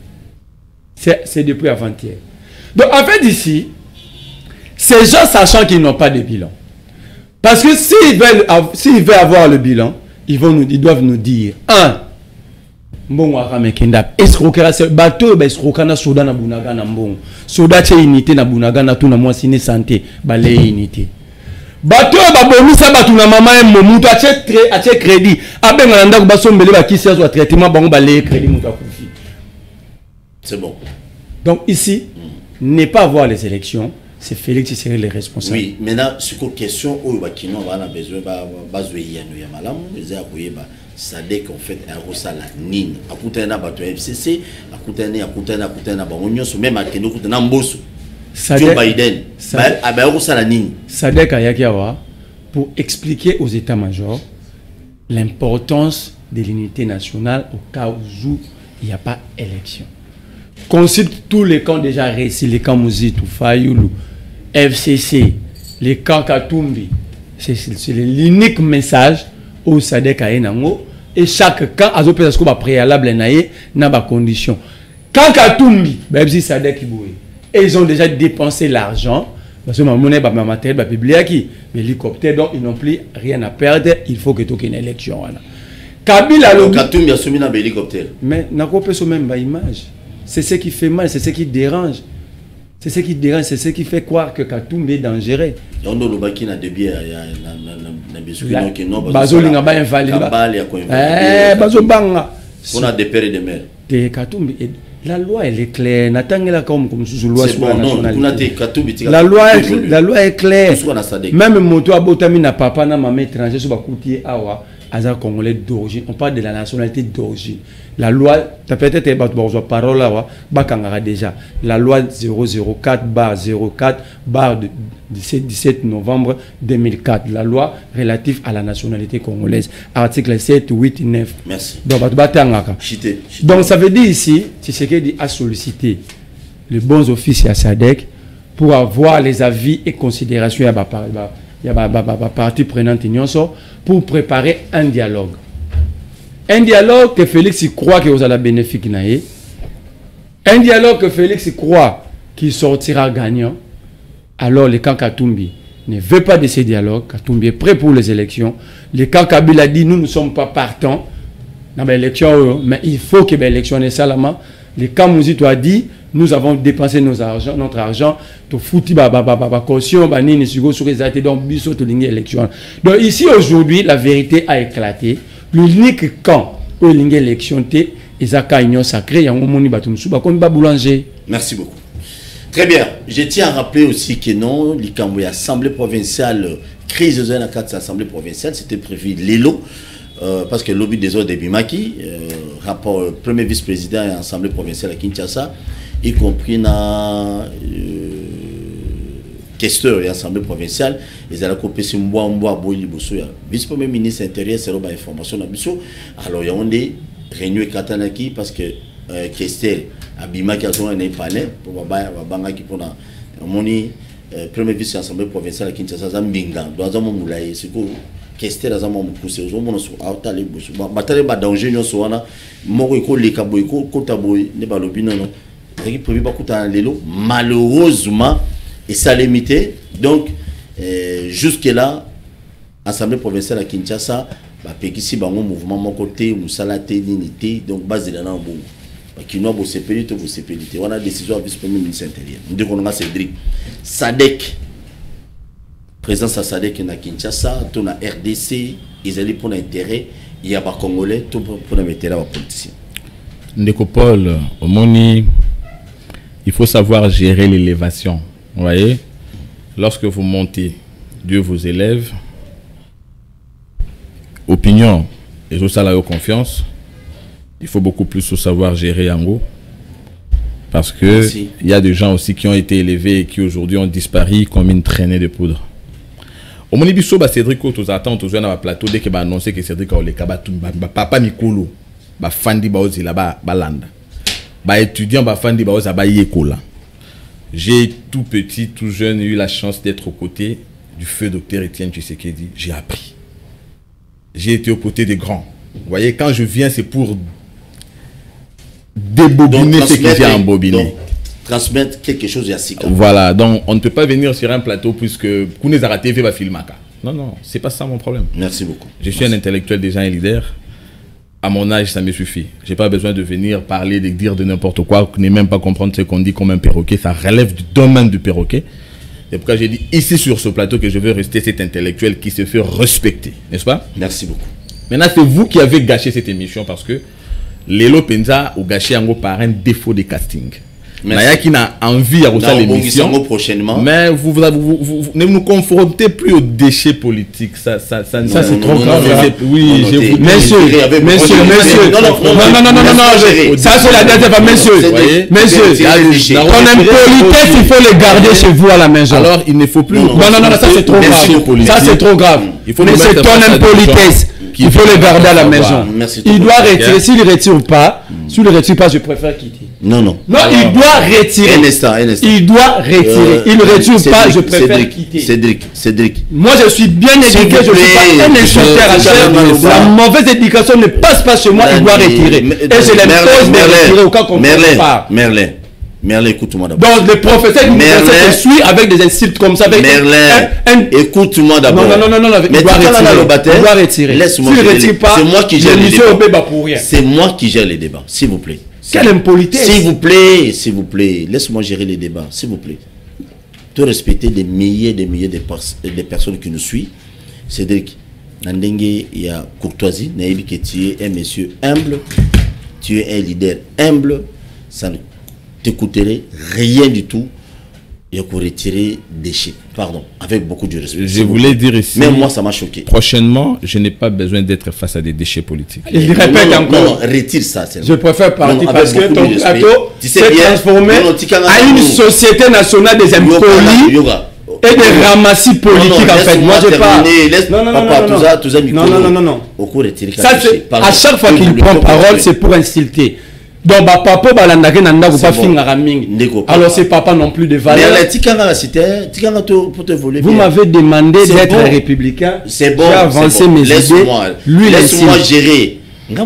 S4: C'est depuis avant-hier. Donc, en fait, ici, ces gens, sachant qu'ils n'ont pas de bilan, parce que s'ils veulent avoir le bilan, ils doivent nous dire, un, bon, escroquera, c'est bateau, escroquera, soda na bunaga na mbon, soda tche unité na bunaga na tout na moi sine santé, balé unité. Bateau, babomisa batu na mama momuto ache crédit, abenga nda basombele ba kisi ya traitement bango balé crédit muta kufi.
S2: C'est bon.
S4: Donc ici, ne pas avoir les élections, c'est Félix qui serait les responsables.
S2: Oui, maintenant, sur une question où on a besoin de malam, ça dit qu'en fait, un ressal nine, à côté d'un bateau FCC, à côté d'un baron, même à Keno, à Nambosu, Joe Biden, à Rosal nine.
S4: Ça dit qu'à pour expliquer aux états-majors l'importance de l'unité nationale au cas où il n'y a pas élection. Consulte tous les camps déjà réussis, les camps Mouzitou, Fayoulou, FCC, les camps Katumbi. C'est l'unique message au SADC à Enango. Et chaque camp a un préalable dans les conditions. Quand Katumbi, et ils ont déjà dépensé l'argent. Parce que ma monnaie, ma matériel, ma bibliothèque, l'hélicoptère, donc ils n'ont plus rien à perdre. Il faut que tu aies une élection. Kabila
S2: Katumbi a soumis un hélicoptère.
S4: Mais n'a pas sur même image. C'est ce qui fait mal, c'est ce qui dérange. C'est ce qui dérange, c'est ce qui fait croire que Katumbi est dangereux.
S2: On a le baki na débit na biscuit qui non
S4: bazolinga ba invalide. Bazobanga.
S2: On a des pères et des mères.
S4: De Katumbi, la loi elle est claire. Natangela comme sous loi sur la nationalité. La loi est claire. Même moto abotami na papa na maman étranger sur bakoutier awa aza congolais d'origine. On parle de la nationalité d'origine. La loi, tu as peut-être parole là, déjà. La loi 004/04 de 17 novembre 2004. La loi relative à la nationalité congolaise. Article 7, 8, 9.
S2: Merci.
S4: Donc ça veut dire ici, Tshisekedi a sollicité les bons officiers à SADC pour avoir les avis et considérations à la partie prenante pour préparer un dialogue. Un dialogue que Félix croit que vous allez bénéfique. Un dialogue que Félix croit qu'il sortira gagnant. Alors le camp Katumbi ne veut pas de ces dialogues. Katumbi est prêt pour les élections. Le camp Kabila dit nous ne sommes pas partants dans l'élection, mais il faut que l'élection soit seulement. Le camp Mouzito a dit nous avons dépensé notre argent pour foutre caution, élection. Donc ici aujourd'hui la vérité a éclaté. L'unique camp où il y a élection, c'est union sacrée.
S2: Merci beaucoup. Très bien. Je tiens à rappeler aussi que non, l'Assemblée provinciale, crise de l'Assemblée provinciale, c'était prévu l'élo, parce que le lobby des autres de Bimaki, rapport premier vice-président et Assemblée provinciale à Kinshasa, y compris dans questeur et Assemblée provinciale, ils allaient couper ce vice-premier ministre intérieur, c'est l'information. Alors, il y a des réunions katanaki parce que questeur, Abima qui a un panel pour premier vice Assemblée provinciale à Kinshasa, Zambinga, dans un moment où c'est que questeur a un moment où c'est au moment où il y a danger, il y a malheureusement, et ça limité. Donc, jusque-là, Assemblée provinciale à Kinshasa, Pekisi Bango mouvement mon côté, Moussalate, Ninité, donc base de la Nambo. Qui n'a pas sécurité, vous sécurité. On a décision à vice-premier ministre intérieur. Nous disons Cédric. SADC, présence à SADC à Kinshasa, tout na RDC, ils allaient pour l'intérêt, il y a pas Congolais, tout pour l'intérêt à la politicien.
S3: Ndekopol, au Moni, il faut savoir gérer l'élévation. Vous voyez, lorsque vous montez, Dieu vous élève. Opinion et au salaire confiance. Il faut beaucoup plus savoir gérer en haut. Parce que il y a des gens aussi qui ont été élevés et qui aujourd'hui ont disparu comme une traînée de poudre. Au Monibiso, Cédric, tous attendent tous jeunes à plateau dès qu'il a annoncé que Cédric a papa Mikolo, Fandi Baozi là-bas, Balanda. Étudiant Fandi Baozi à Yekola. J'ai tout petit, tout jeune eu la chance d'être aux côtés du feu docteur Étienne Tshisekedi. J'ai appris. J'ai été aux côtés des grands. Vous voyez, quand je viens, c'est pour débobiner ce que j'ai embobiné.
S2: Transmettre quelque chose à Sika.
S3: Voilà, donc on ne peut pas venir sur un plateau puisque Kounezara TV va filmer. Non, non, c'est pas ça mon problème.
S2: Merci beaucoup.
S3: Je suis un intellectuel déjà un leader. À mon âge, ça me suffit. Je n'ai pas besoin de venir parler, de dire de n'importe quoi, ne même pas comprendre ce qu'on dit comme un perroquet. Ça relève du domaine du perroquet. C'est pourquoi j'ai dit ici sur ce plateau que je veux rester cet intellectuel qui se fait respecter. N'est-ce pas?
S2: Merci beaucoup.
S3: Maintenant, c'est vous qui avez gâché cette émission parce que Lelo Penza a gâché en gros par un défaut de casting. Naya qui n'a envie à refaire l'émission
S2: prochainement.
S3: Mais vous ne nous confrontez plus aux déchets politiques. Ça c'est trop grave. Oui, je vous
S4: messieurs. Non. Ça c'est la deuxième fois, messieurs. Ton impolitesse, il faut les garder chez vous à la maison.
S3: Alors il ne faut plus.
S4: Non, ça c'est trop grave. Ça c'est trop grave. Mais c'est ton impolitesse. Il faut les garder à la maison. Il doit retirer. S'il ne retire pas, je préfère quitter.
S2: Non, non.
S4: Non, il doit retirer.
S2: Un instant.
S4: Il doit retirer. Il ne retire pas, je préfère quitter.
S2: Cédric.
S4: Moi, je suis bien éduqué, je ne suis pas un instructeur à chair. La mauvaise éducation ne passe pas chez moi, il doit retirer. Et je l'impose de retirer au cas qu'on ne pas.
S2: Merlin, écoute-moi d'abord.
S4: Donc, le professeur qui suit avec des insultes comme ça.
S2: Merlin, écoute-moi d'abord.
S4: Non, il doit retirer.
S2: Laisse-moi
S4: retire pas,
S2: c'est moi qui gère les débats.
S4: Pour rien.
S2: C'est moi qui gère les débats, s'il vous plaît.
S4: Quelle impolitesse.
S2: S'il vous plaît, laisse-moi gérer les débats, s'il vous plaît. Tu respecter des milliers de personnes qui nous suivent. Cédric, Nandenge, il y a courtoisie, Naïbi, que tu es un monsieur humble, tu es un leader humble, ça ne t'écouterait rien du tout. Il y a qu'on retirer déchets. Pardon, avec beaucoup de respect.
S3: Je voulais dire ici.
S2: Même moi, ça m'a choqué.
S3: Prochainement, je n'ai pas besoin d'être face à des déchets politiques.
S4: Il répète encore.
S2: Non, retire ça.
S4: Je préfère partir parce que ton plateau s'est transformé à une société nationale des impolis et des ramassis politiques en fait. Moi, je parle. Non. Ça, à chaque fois qu'il prend parole, c'est pour insulter. Donc, papa, alors c'est papa non plus de valeur. Vous m'avez demandé d'être républicain.
S2: C'est bon.
S4: J'ai avancé mes idées. Lui,
S2: laisse-moi gérer. Il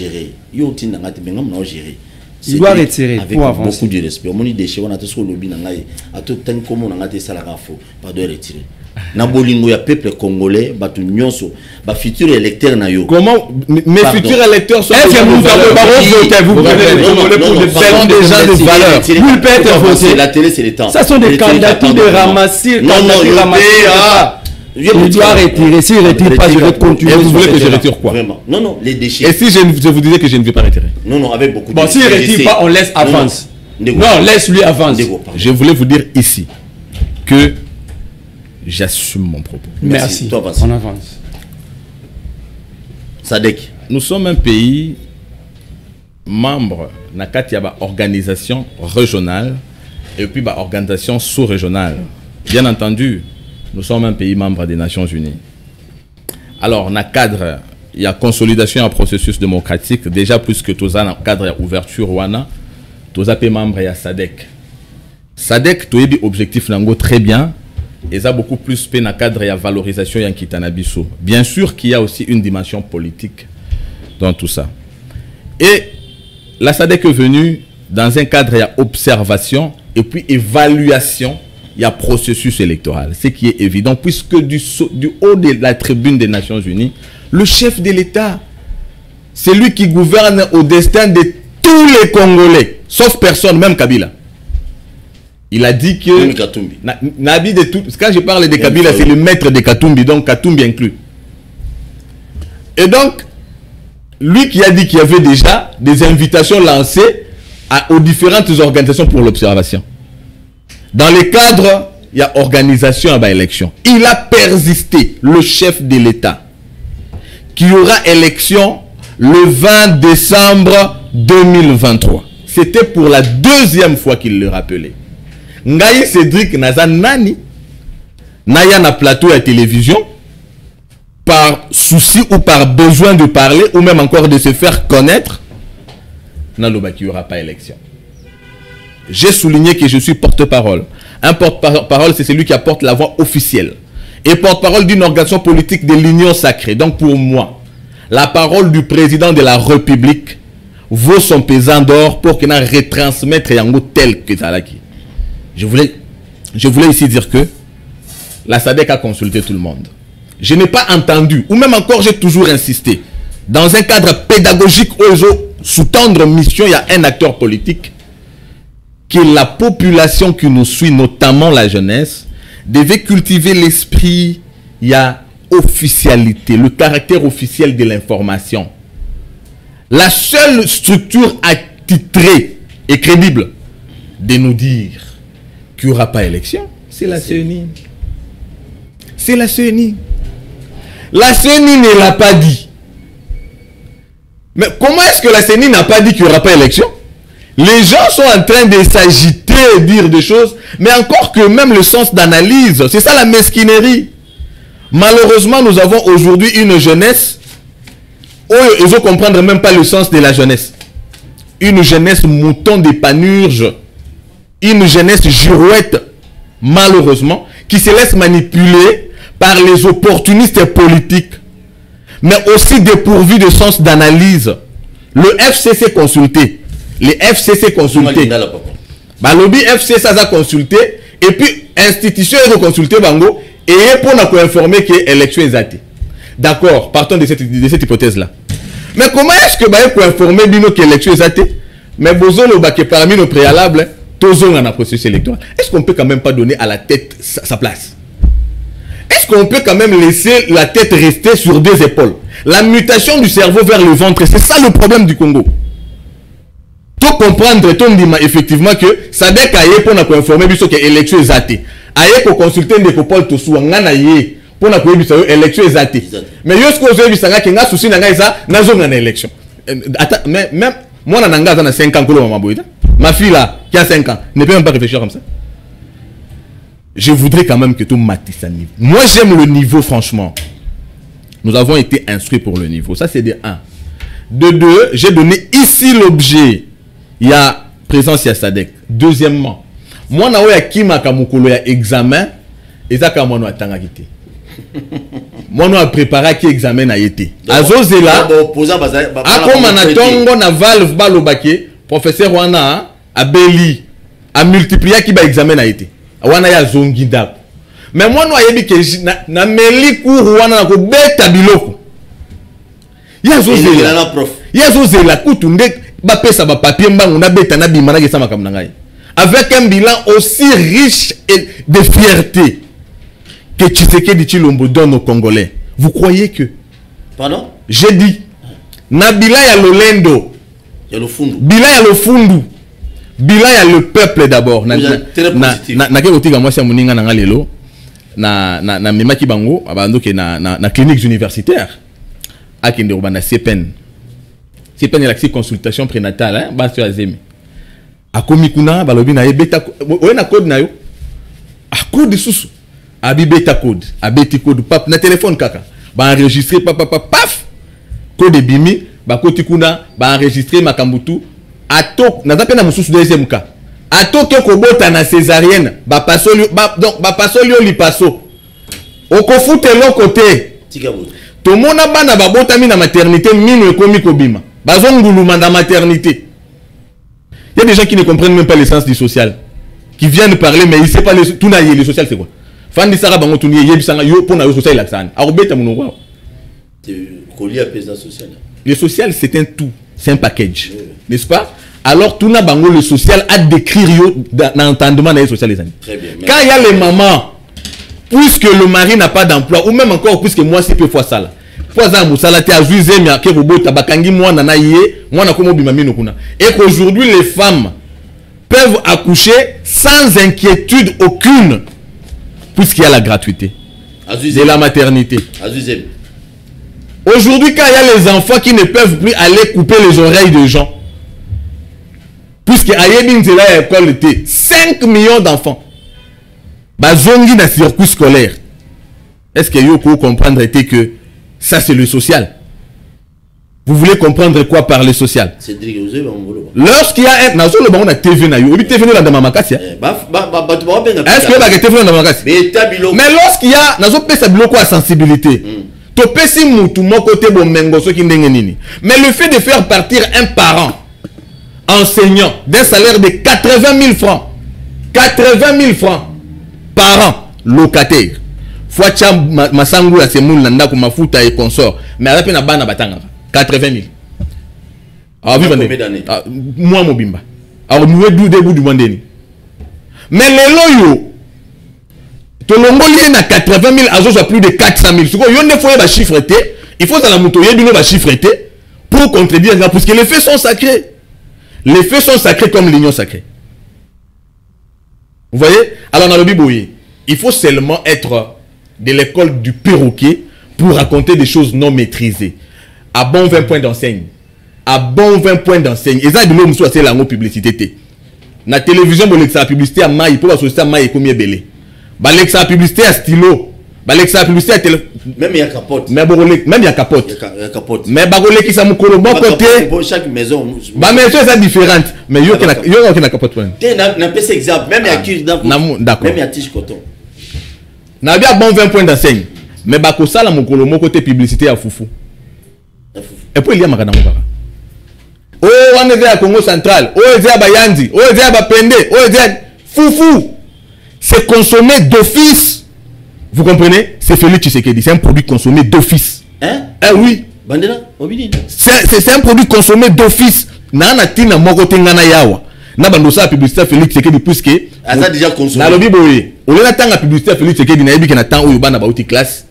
S2: doit retirer pour avancer. Beaucoup de respect. On dit des choses, on a tout ce qu'on a tout temps comme on a été salarié. Pas de retirer. Nabolingo ya peuple congolais batu nyonso ba futur électeur na yo.
S3: Comment mes futurs électeurs sont
S4: vous prenez les congolais pour des gens de valeur. Vous peut être voté.
S2: La télé c'est le temps.
S4: Ça sont des candidatures de ramasser.
S2: Non,
S4: il doit retirer. S'il ne retire pas, je vais continuer.
S3: Et vous voulez que je retire quoi?
S2: Vraiment. Non, les déchets.
S3: Et si je vous disais que je ne vais pas retirer?
S2: Non, avec beaucoup de
S4: bon, s'il ne retire pas, on laisse avance. Non, laisse-lui avance.
S3: Je voulais vous dire ici que j'assume mon propos.
S4: Merci.
S2: Toi,
S4: on avance.
S2: Sadek.
S3: Nous sommes un pays membre de l'organisation régionale et puis l'organisation sous-régionale. Bien entendu, nous sommes un pays membre des Nations Unies. Alors, dans le cadre, il y a consolidation et processus démocratique. Déjà plus que tout ça, dans le cadre d'ouverture, tout ça, membre de SADC. SADC, tu as des objectifs très bien. Et ça beaucoup plus dans le cadre de la valorisation de Kitanabiso. Bien sûr qu'il y a aussi une dimension politique dans tout ça. Et la SADC est venue dans un cadre d'observation et puis évaluation. Il y a processus électoral, ce qui est évident, puisque du haut de la tribune des Nations Unies, le chef de l'État, c'est lui qui gouverne au destin de tous les Congolais, sauf personne, même Kabila. Il a dit que... Nabi de tout, quand je parle de Kabila, c'est le maître de Katumbi, donc Katumbi inclus. Et donc, lui qui a dit qu'il y avait déjà des invitations lancées aux différentes organisations pour l'observation. Dans le cadre, il y a organisation à l'élection. Il a persisté, le chef de l'État, qu'il y aura élection le 20 décembre 2023. C'était pour la deuxième fois qu'il le rappelait. Ngaï Cédric Nazanani, Naya na plateau à télévision, par souci ou par besoin de parler, ou même encore de se faire connaître, qu'il n'y aura pas élection. J'ai souligné que je suis porte-parole. Un porte-parole, c'est celui qui apporte la voix officielle. Et porte-parole d'une organisation politique de l'Union sacrée. Donc pour moi, la parole du président de la République vaut son pesant d'or pour qu'il n'ait retransmettre Yango tel que Zalaki. Je voulais ici dire que la SADC a consulté tout le monde. Je n'ai pas entendu, ou même encore j'ai toujours insisté, dans un cadre pédagogique où ils ont sous-tendre mission, il y a un acteur politique, que la population qui nous suit, notamment la jeunesse, devait cultiver l'esprit, il y a officialité, le caractère officiel de l'information. La seule structure attitrée et crédible de nous dire qu'il n'y aura pas élection, c'est la CENI. C'est la CENI. La CENI ne l'a pas dit. Mais comment est-ce que la CENI n'a pas dit qu'il n'y aura pas élection? Les gens sont en train de s'agiter et dire des choses, mais encore que même le sens d'analyse, c'est ça la mesquinerie. Malheureusement, nous avons aujourd'hui une jeunesse où ils ne comprennent même pas le sens de la jeunesse. une jeunesse mouton des panurges, une jeunesse girouette, malheureusement, qui se laisse manipuler par les opportunistes politiques, mais aussi dépourvus de sens d'analyse. Le FCC consulté, les FCC consultés, bah lobby FCC ça a consulté, et puis institution est consulté bango, et pour nous informer que l'élection est zatée. D'accord, partons de cette hypothèse-là. Mais comment est-ce que vous pouvez informer que l'élection est zatée? Mais Bozolo, parmi nos préalables, tous ont un processus électoral. Est-ce qu'on peut quand même pas donner à la tête sa place? Est-ce qu'on peut quand même laisser la tête rester sur deux épaules? La mutation du cerveau vers le ventre, c'est ça le problème du Congo. Tout comprendre, tout dit effectivement que ça dès qu'aille pour nous informer que l'élection est zatée. Aille pour consulter des Paul Tossou, on a aille pour nous informer que l'élection est zatée. Mais yo ce que vous avez vu ça qu'il y a souci dans ça, n'a jamais une élection. Attends, mais même moi dans Nanga dans 5 ans que maman boita. Ma fille là qui a 5 ans ne peut même pas réfléchir comme ça. Je voudrais quand même que tout matisse à niveau. Moi j'aime le niveau franchement. Nous avons été instruits pour le niveau. Ça c'est de 1. De 2, j'ai donné ici l'objet. Il y a présence, il y a Sadek. Deuxièmement, moi na oya kima kamukolo ya examen, ezaka moi no atangakité. Moi no a préparé qui examen a été. Azozela. Akoma na tongo na valve balobake, professeur wana a beli a multiplié qui ba examen a été. Wana ya zongida. Mais moi no ayebi ke na meli cours wana na ko beta biloko. Ya zozela na prof. Ya zozela kutunde ba pesa ba papier mbango na beta na bimana ke sama kam ngai. Avec un bilan aussi riche et de fierté que Tshisekedi Tshilombo donne aux Congolais. Vous croyez que?
S2: Pardon?
S3: J'ai dit Nabila ya Lolendo.
S2: Ya le fundu.
S3: Bila ya le fundu. Bila ya le peuple d'abord. Na ke otiga moi sia muninga na ngalelo. Na memaki bango abando ke na cliniques universitaires. Akende obana CPN. CPN la consultation prénatale hein ba sur azemi. Akomi kuna balobi na beta o na code na yo. A code susu. Abi beta code, abeti code pap na téléphone kaka. Ba enregistrer paf. Code bimi, ba koti kuna, ba enregistrer makambutu. Atok na zapena mususu deuxième cas. Atok ko bota na césarienne, ba pasoli donc ba pasoli li paso. Oko fute l'autre côté. To mona bana ba bota mi na maternité mino ekomi ko bima. Bazonguluma na maternité. Il y a des gens qui ne comprennent même pas l'essence du social. Qui viennent parler mais ils savent pas tout na le social c'est quoi? Fandi sara bango tuni yebisanga yo pona yo social l'accent. Arobeta munongwa. Le social c'est un tout, c'est un package. N'est-ce pas? Alors tout na bango le social à décrire yo dans l'entendement des social les amis. Quand il y a les mamans puisque le mari n'a pas d'emploi ou même encore puisque moi c'est peu fois ça là. Fois musala te ajuze mi ke robota bakangi mwana na yé, mwana komo bimami no kuna. Et qu'aujourd'hui les femmes peuvent accoucher sans inquiétude aucune. Puisqu'il y a la gratuité de la maternité. Aujourd'hui, quand il y a les enfants qui ne peuvent plus aller couper les oreilles de gens, puisque Ayebin c'est là l'école était 5 millions d'enfants, bazongi na circuit scolaire. Est-ce que vous pouvez comprendre que ça c'est le social? Vous voulez comprendre quoi par le social? Lorsqu'il y a un nazo le bango na TV na yo, TV na dans mamakasi. Est-ce que ba TV na mamakasi? Mais lorsqu'il y a nazo pesa biloko à sensibilité. To pesi mutu mon côté bon mengo so ki ndenge nini. Mais le fait de faire partir un parent enseignant d'un salaire de 80 000 francs. 80 000 francs par an locataire. Foacha masangu ya semul nanda ko mafuta et consort. Mais ala pe na bana batanga. 80 000. Ah oui, moi mobimba. Alors nous est debout du mandeni. Mais les loyaux, to longoli na 80 000 azo soit plus de 400 000. Ce qu'on y a fois ba chiffreté, il faut dans la moto y bino ba chiffreté pour contredire ça parce que les faits sont sacrés. Les faits sont sacrés comme l'union sacrée. Vous voyez? Alors dans le biboye, il faut seulement être de l'école du perroquet pour raconter des choses non maîtrisées. À bon 20 points d'enseigne. À bon 20 points d'enseigne. Et ça, de soit c'est la publicité. La télévision, la publicité à maille, pour la société à maille, combien belé. Bah, la publicité à stylo. Balexa publicité
S2: même il y a capote.
S3: Mais même il y a capote.
S2: Il y a capote.
S3: Mais bagolé qui ça mon bon côté.
S2: Pour chaque maison.
S3: Bah maison c'est différente. Mais yo qui na capote pas.
S2: Tu n'a pas cet exemple même il y a qui d'accord. Même il y a tige coton.
S3: Na bien bon 20 points d'enseigne. Mais bako ça la mon côté publicité à foufou. Et puis il y a makana mukaka. Oh on est à Congo central. Oh est à Bayandi. Oh est à Bapende. Oh est à foufou. C'est consommé d'office. Vous comprenez? C'est Félix Tshisekedi, c'est un produit consommé d'office.
S2: Hein?
S3: Eh oui.
S2: Bandela,
S3: c'est un produit consommé d'office. Nana tina moko tengana yawa. Na bandosa publicité Félix Tshisekedi puisque
S2: ça déjà consommé.
S3: Na lobi boye. Au lieu d'attendre la publicité Félix Tshisekedi na yebi ke na temps oyo bana ba outi classe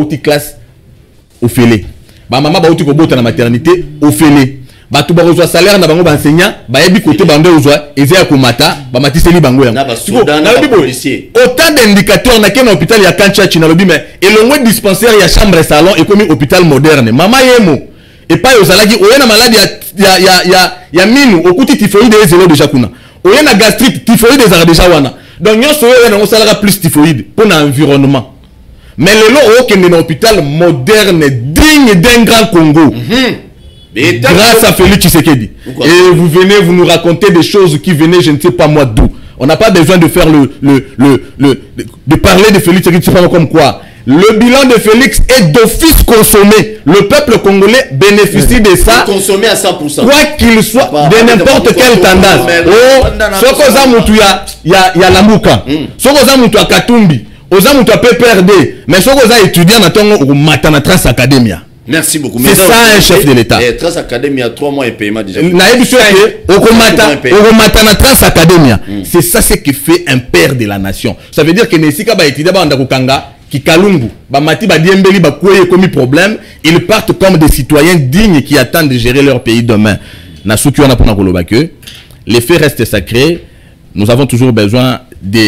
S3: au félé. Ba maman ba outi ko bota na maternité au félé. Ba tu ba reçoit salaire na bango ba enseignant, ba yebi côté bando ozwa ezaya ko mata, ba matiseli bango ya.
S2: Na ba soda na ba policier.
S3: Autant d'indicateurs na ken hôpital ya Kanchachi na lobi mais et le moins dispensaire ya chambre et salon et comme hôpital moderne. Mama yemo. Et pas yozalaki oyena maladie ya minu okuti typhoïde ezelo déjà kuna. Oyena gastrite typhoïde ezara déjà wana. Donc nyo so oyena on salara plus typhoïde pour l'environnement. Mais le lot okende na hôpital moderne digne d'un grand Congo. Grâce à Félix Tshisekedi. Et vous venez, vous nous racontez des choses qui venaient, je ne sais pas moi d'où. On n'a pas besoin de faire de parler de Félix Tshisekedi, c'est pas comme quoi. Le bilan de Félix est d'office consommé. Le peuple congolais bénéficie de ça.
S2: Consommé à 100%.
S3: Quoi qu'il soit, de n'importe quelle tendance. Oh, Sokoza Moutuya, il y a la Mouka. Sokoza Moutuya Katumbi. Oza Moutuya PPRD. Mais Sokoza étudiant à Tongo Matana Trans Academia.
S2: Merci beaucoup.
S3: C'est ça un chef de l'État.
S2: Trans Academia, 3 mois et paiement déjà.
S3: Trans Academia. C'est ça ce qui fait un père de la nation. Ça veut dire que Nesika ba étudiant ba ndakukanga ki kalungu ba mati ba diembeli ba koye comme problème, ils partent comme des citoyens dignes qui attendent de gérer leur pays demain. Nasuki on a pour nakoloba que les faits restent sacrés. Nous avons toujours besoin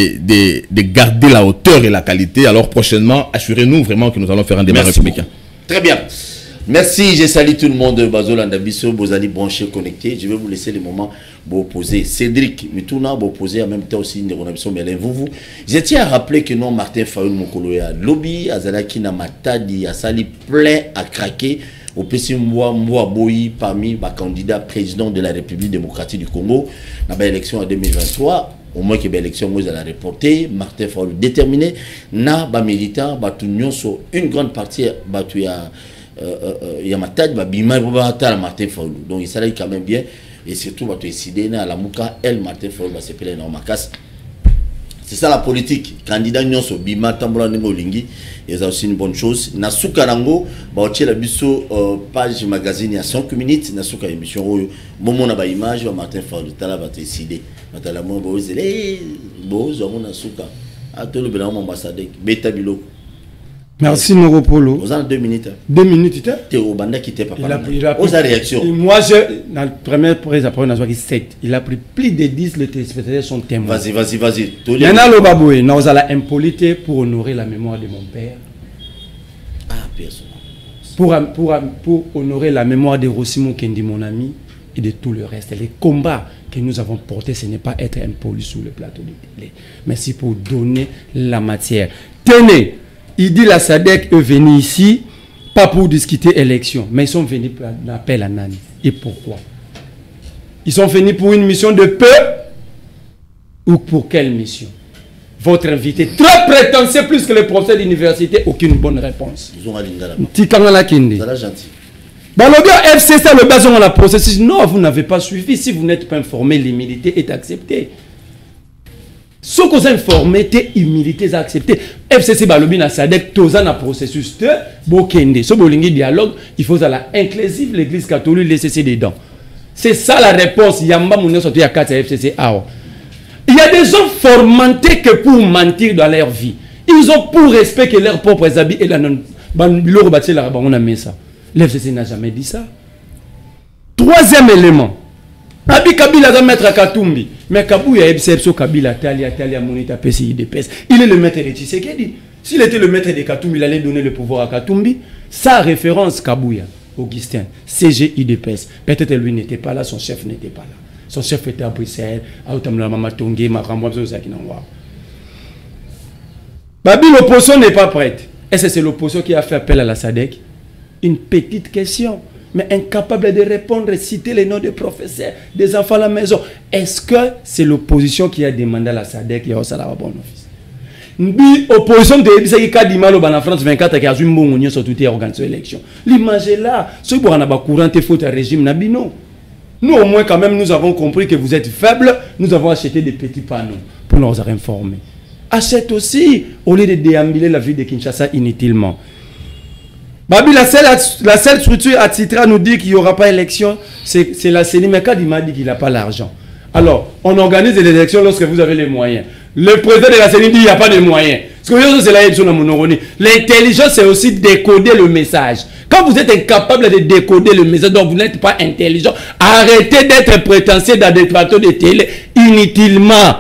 S3: de garder la hauteur et la qualité. Alors prochainement, assurez-nous vraiment que nous allons faire un débat républicain.
S2: Très bien. Merci, je salue tout le monde. Bazolanda Bisso, vous allez brancher, connecter. Je vais vous laisser le moment pour poser. Cédric, Mitouna, pour poser en même temps aussi une connexion. Mais vous, je tiens à rappeler que non, Martin Fayoul Mokoloya, lobby, Azalaki na matadi, a sali plein à craquer. Au PC Mwa Boyi parmi les candidats président de la République démocratique du Congo. Dans l'élection en 2023. Au moins que l'élection vous allez reporter, Martin Fayoul déterminé, na ba militant, ba tout sur une grande partie, ba tout y a ma tête, ba bima ba Martin Fayoul. Donc il s'allait quand même bien et surtout va décider na la Mouka, elle Martin Fayoul va se plaire dans ma casse. C'est ça la politique. Candidat nyonso bima tambola ngo lingi, et ça aussi une bonne chose. Na Soukarango, ba otie la biso page magazine à 5 minutes, na souka émission oyo, momo na ba image wa Martin Fayoul tala va décider. Matala mo bozele bozo mona suka atolo bela mo ambassadeur beta biloko.
S4: Merci Noropolo.
S2: Vous avez 2 minutes.
S4: 2 minutes
S2: tu es au banda qui t'est papa.
S4: Il a pris
S2: réaction.
S4: Moi dans la première prise après on a joué 7. Il a pris plus de 10 les téléspectateurs sont témoins.
S2: Vas-y.
S4: Il y en a le baboué, nous allons impolité pour honorer la mémoire de mon père.
S2: Ah personne.
S4: Pour honorer la mémoire de Rossimo Kendi mon ami et de tout le reste. Les combats que nous avons portés, ce n'est pas être impoli sur le plateau de télé. Merci pour donner la matière. Tenez, il dit la SADC est venue ici, pas pour discuter élection, mais ils sont venus pour un appel à Nani. Et pourquoi? Ils sont venus pour une mission de paix ou pour quelle mission? Votre invité, très prétentieux, plus que le professeur d'université, aucune bonne réponse.
S2: Ils ont aligné là-bas.
S4: Tikangala Kindi.
S2: Ça gentil.
S4: Le FCC, le besoin de la processus. Non, vous n'avez pas suivi. Si vous n'êtes pas informé, l'humilité est acceptée. Ce que vous informez, l'humilité est acceptée. FCC, Balobina, Sadek, Tozan, a processus de Bokende. Ce bolingi dialogue, il faut à la inclusive, l'église catholique, laisser dedans. C'est ça la réponse. Yamba Mouné sorti à 4 FCC. Il y a des gens formatés que pour mentir dans leur vie. Ils ont pour respecter leurs propres habits et la non. On a mis ça. L'FCC n'a jamais dit ça. Troisième élément. Abi Kabila va mettre à Katumbi. Mais Kabouya Ebsepso Kabila Talia Monita PCIDPS. Il est le maître de Tshisekedi. S'il était le maître de Katumbi, il allait donner le pouvoir à Katumbi. Sa référence Kabouya, Augustin, CGIDPS. Peut-être lui n'était pas là, son chef n'était pas là. Son chef était à Bruxelles. Babi, l'opposition n'est pas prête. Est-ce que c'est l'opposition qui a fait appel à la SADC? Une petite question, mais incapable de répondre, citer les noms des professeurs, des enfants à la maison. Est-ce que c'est l'opposition qui a demandé à la SADC et au Salaba bon office? L'opposition de Ebisaki Kadimalo en France 24 qui a joué un sur toute organisation d'élection. L'image est là. Ceux qui ont un courant et faute à régime Nabino. Nous, au moins, quand même, nous avons compris que vous êtes faibles. Nous avons acheté des petits panneaux pour nous informer. Achète aussi, au lieu de déambuler la vie de Kinshasa inutilement. Babi, la seule structure à titre nous dit qu'il n'y aura pas élection, c'est la CENI. Mais Kadima dit qu'il n'a pas l'argent. Alors, on organise les élections lorsque vous avez les moyens. Le président de la CENI dit qu'il n'y a pas de moyens. L'intelligence, c'est aussi décoder le message. Quand vous êtes incapable de décoder le message, donc vous n'êtes pas intelligent, arrêtez d'être prétentieux dans des plateaux de télé inutilement.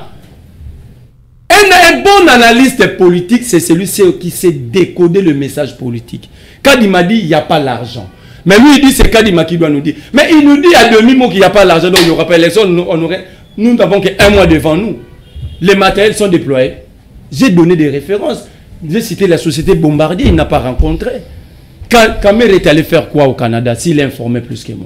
S4: Un bon analyste politique, c'est celui qui sait décoder le message politique. Kadima dit qu'il n'y a pas l'argent. Mais lui, il dit c'est Kadima qui doit nous dire. Mais il nous dit à demi-mot qu'il n'y a pas l'argent, donc il n'y aura pas d'élection. Nous n'avons qu'un mois devant nous. Les matériels sont déployés. J'ai donné des références. J'ai cité la société Bombardier, il n'a pas rencontré. Kamer est allé faire quoi au Canada s'il informait plus que moi?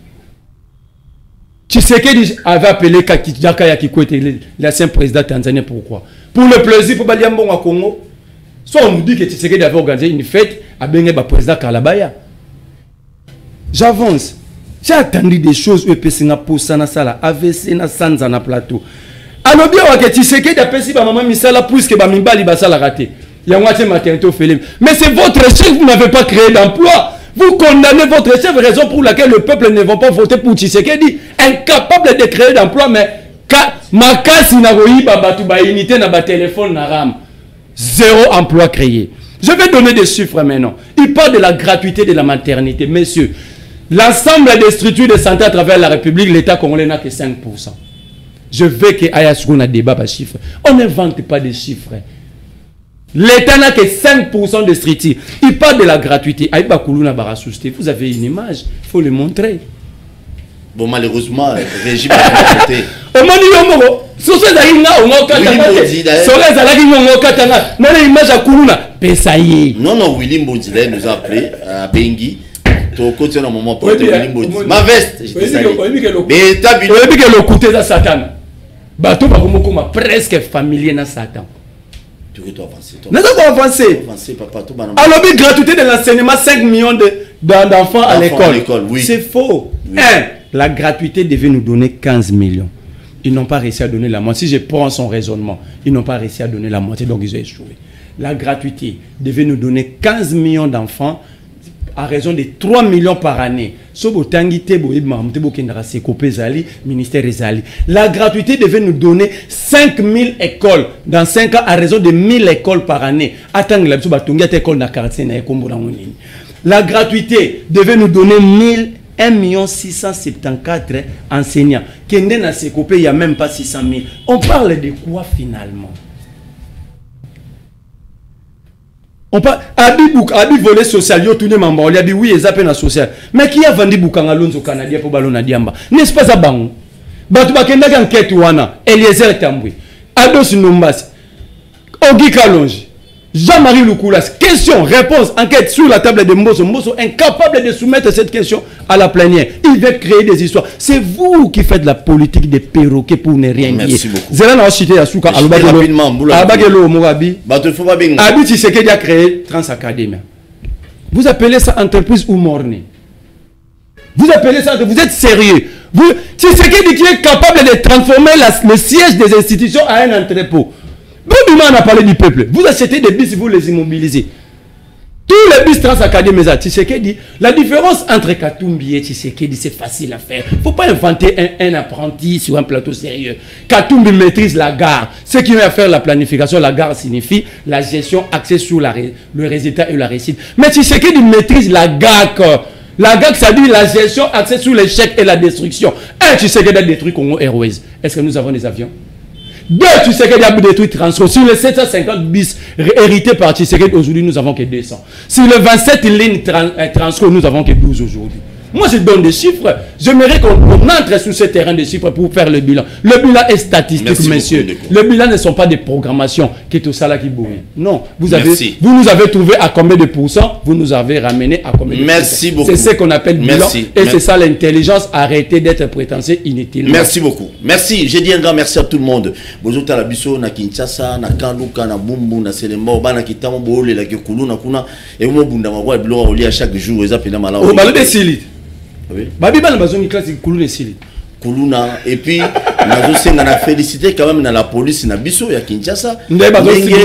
S4: Tshisekedi avait appelé Jakaya Kikwete, l'ancien président tanzanien, pourquoi? Pour le plaisir, pour Baliambon à Congo. Soit on nous dit que Tshisekedi avait organisé une fête à Bengue, président Kalabaya. J'avance. J'ai attendu des choses où Pessinga Poussana Sala, AVC na Sanza na plateau. Alors bien que Tshisekedi a pensé que maman misala puisque Bamimbali basala raté. Il y a moitié maternité au Félix. Mais c'est votre chef, vous n'avez pas créé d'emploi. Vous condamnez votre chef, raison pour laquelle le peuple ne va pas voter pour Tshisekedi. Incapable de créer d'emploi, mais Makasi na roiba batuba unité na ba téléphone na ram. Zéro emploi créé. Je vais donner des chiffres maintenant. Il parle de la gratuité de la maternité. Messieurs, l'ensemble des structures de santé à travers la République, l'État congolais n'a que 5%. Je veux que Ayasou a débat par chiffres. On n'invente pas des chiffres. L'État n'a que 5% de structures. Il parle de la gratuité. Vous avez une image, il faut le montrer.
S2: Bon, malheureusement, le régime a été. Non, non, Willy Mbodile nous a appelé à Bengi. Ma veste, je dis ça. Mais t'as vu
S4: le côté de Satan. Bateau presque familier dans Satan.
S2: Tu veux avancer.
S4: Nous avons avancé. Alors, gratuité de l'enseignement, 5 millions d'enfants à l'école.
S2: Oui.
S4: C'est faux.
S2: Oui.
S4: La gratuité devait nous donner 15 millions. Ils n'ont pas réussi à donner la moitié. Si je prends son raisonnement, ils n'ont pas réussi à donner la moitié, donc ils ont échoué. La gratuité devait nous donner 15 millions d'enfants à raison de 3 millions par année. La gratuité devait nous donner 5000 écoles dans 5 ans à raison de 1000 écoles par année. La gratuité devait nous donner 1 674 enseignants. Il n'y a même pas 600 000. On parle de quoi finalement? On parle Abi volet social, yo tourné mamba, on a dit oui, ils appellent social. Mais qui a vendu Boukanga Lonzo Canadien pour Ballon Diamba? N'est-ce pas ça bango? Batu bakenda kan ketu wana, Eliezer Tambwe, Ados Numbas, Ogi Kalonji, Jean-Marie Loukoulas. Question, réponse, enquête sur la table de Mboso. Mboso incapable de soumettre cette question à la plénière. Il veut créer des histoires. C'est vous qui faites la politique des perroquets pour ne rien dire.
S2: Merci beaucoup.
S4: Zélan a cité Asuka, Albagelo Mourabi. Abi Tshisekedi a créé Transacadémie. Vous appelez ça entreprise ou mornée? Vous appelez ça, vous êtes sérieux? Tshisekedi qui est capable de transformer le siège des institutions à un entrepôt. On a parlé du peuple. Vous achetez des bus, vous les immobilisez. Tous les bus Transacadémie, Tshisekedi, la différence entre Katumbi et Tshisekedi, c'est facile à faire. Il ne faut pas inventer un apprenti sur un plateau sérieux. Katumbi maîtrise la gare. Ce qui va faire la planification, la gare signifie la gestion axée sur le résultat et la réussite. Mais Tshisekedi maîtrise la GAC. La GAC, ça dit la gestion axée sur l'échec et la destruction. Tshisekedi a détruit Congo Airways. Est-ce que nous avons des avions? Tshisekedi a détruit Transco. Sur les 750 bis hérités par Tshisekedi, aujourd'hui, nous n'avons que 200. Sur les 27 lignes Transco, nous n'avons que 12 aujourd'hui. Moi, je donne des chiffres. J'aimerais qu'on entre sur ce terrain de chiffres pour faire le bilan. Le bilan est statistique, merci messieurs. Le bilan ne sont pas des programmations qui est au salaire qui bouille. Non, vous nous avez trouvé à combien de pourcents, vous nous avez ramené à combien de pourcents.
S2: Merci beaucoup.
S4: C'est ce qu'on appelle bilan. Et c'est ça l'intelligence. Arrêtez d'être prétentieux inutilement.
S2: Merci beaucoup. Merci. J'ai dit un grand merci à tout le monde. Bonjour à la Bisso, na Kinshasa, na Kanduka, na Bumbu, na Selemba, na Kitamo, Bole, la Kekulu, na Kuna, et au Mobunda, ma Blo, à chaque jour, et Zapina Mala.
S4: Oh, Balade Sili. Oui. Babi Ban Bazon, classe Kuluna Sili.
S2: Kuluna, et puis, on a félicité quand même dans la police, na Bisso, ya Kinshasa.
S4: Wana,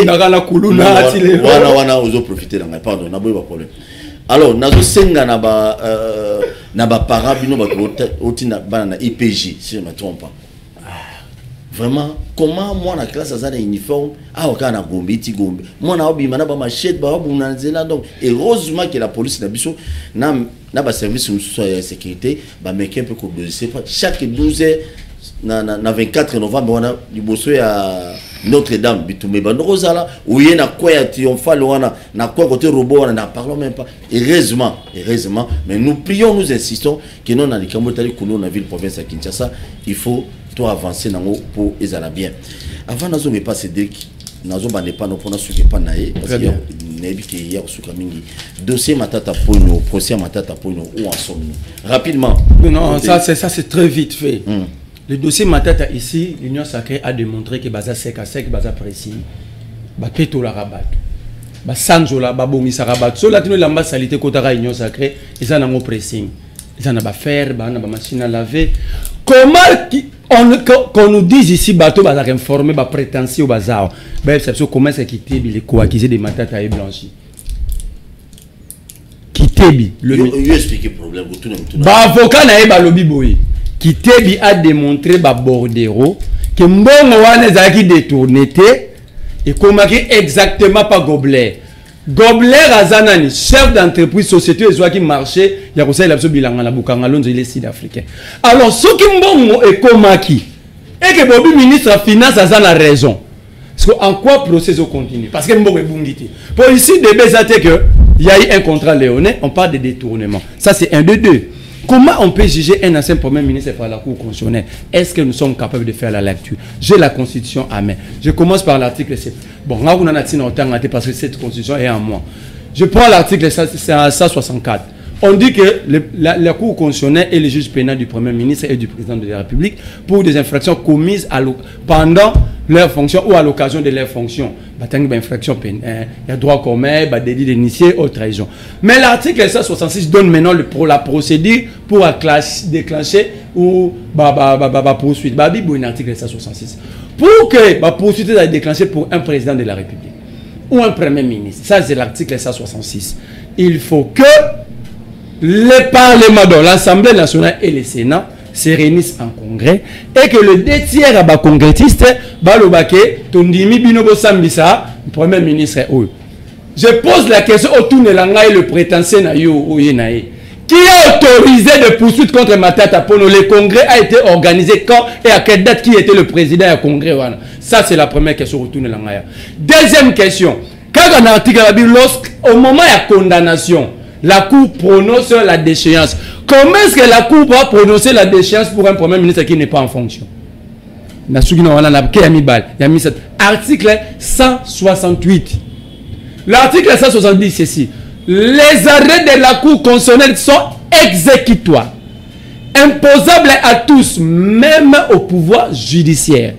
S2: on a profité dans pardon, on a pas de problème. Alors, nazo senga na ba parabino ba otina bana IPJ, si je ne me trompe pas. Vraiment, comment moi la classe a un uniforme, ah ok na gombe iti gombe. Moi na obi mana ba machette ba obu na nzela donc heureusement que la police na biso na ba service de sécurité ba meke un peu ko dossier chaque 12 heures na 24 novembre on a liboso ya Notre-Dame bitumé bandrozala où y na quoi ya triomphal wana na quoi côté robot on n'en parlons même pas. Heureusement mais nous prions, nous insistons que non na likamotali kuno na ville province à Kinshasa, il faut toi avancer nango pour ezala bien. Avant nazo me pas Cédric nazo ba ne pas no pona suki pa nae parce que nebi ke hier suka mingi dossier matata pono procès matata pono où en sommes-nous rapidement.
S4: Non, ça c'est très vite fait. Le dossier Matata ici, l'Union sacrée a démontré que Baza sec à sec, Baza précis, Baketo la rabat, Basanjola, Babomisa rabat. Sur la tenue de l'ambassadalité Kotara Union sacrée, ils en ont pressing. Ils en ont faire, ils en ont machine à laver. Comment qu'on nous dise ici, bateau, Baza informé, Baza prétentieux au bazar. Comment c'est quitter les co-accusés de Matata et Blanchi. Quitter
S2: le expliquer le problème.
S4: Avocat n'a pas lobby boy. Kitebi a démontré ba Bordero que mbongo wana ezaki détourné et comment exactement pas Gobler. Gobler azanani chef d'entreprise société ezwaki marché ya kosala biso bilanga na bukanga lonzo ile sud-africain. Alors soki mbongo e komaki et que Bobi ministre de finance a la raison. Parce que en quoi procès continue? Parce que mbongo e bungiti. Pour ici de bezate que il y a eu un contrat léonais, on parle de détournement. Ça c'est un de deux. Comment on peut juger un ancien premier ministre par la Cour constitutionnelle? Est-ce que nous sommes capables de faire la lecture? J'ai la Constitution à main. Je commence par l'article 7. Bon, là, on a parce que cette Constitution est en moi. Je prends l'article 164. On dit que la Cour constitutionnelle est le juge pénal du Premier ministre et du Président de la République pour des infractions commises pendant leur fonction ou à l'occasion de leur fonction. Il y a infraction pénale, il y a droit commun, délit d'initié ou trahison. Mais l'article 166 donne maintenant la procédure pour déclencher ou poursuite. Il y a un article 166. Pour que la poursuite soit déclenchée pour un président de la République ou un Premier ministre, ça c'est l'article 166. Il faut que le Parlement, l'Assemblée nationale et le Sénat se réunissent en congrès et que le 2 tiers à congressiste balobake tondimi binobo sambisa Premier ministre. Je pose la question autour de l'anga et le prétentieux na yo oyenae. Qui a autorisé de poursuite contre Matata Pono? Le congrès a été organisé quand et à quelle date? Qui était le président du congrès? Ça c'est la première question autour de l'anga. Deuxième question. Quand on a article au moment de la condamnation, la Cour prononce la déchéance. Comment est-ce que la Cour va prononcer la déchéance pour un Premier ministre qui n'est pas en fonction? Article 168. L'article 170, c'est ceci. Les arrêts de la Cour constitutionnelle sont exécutoires, imposables à tous, même au pouvoir judiciaire.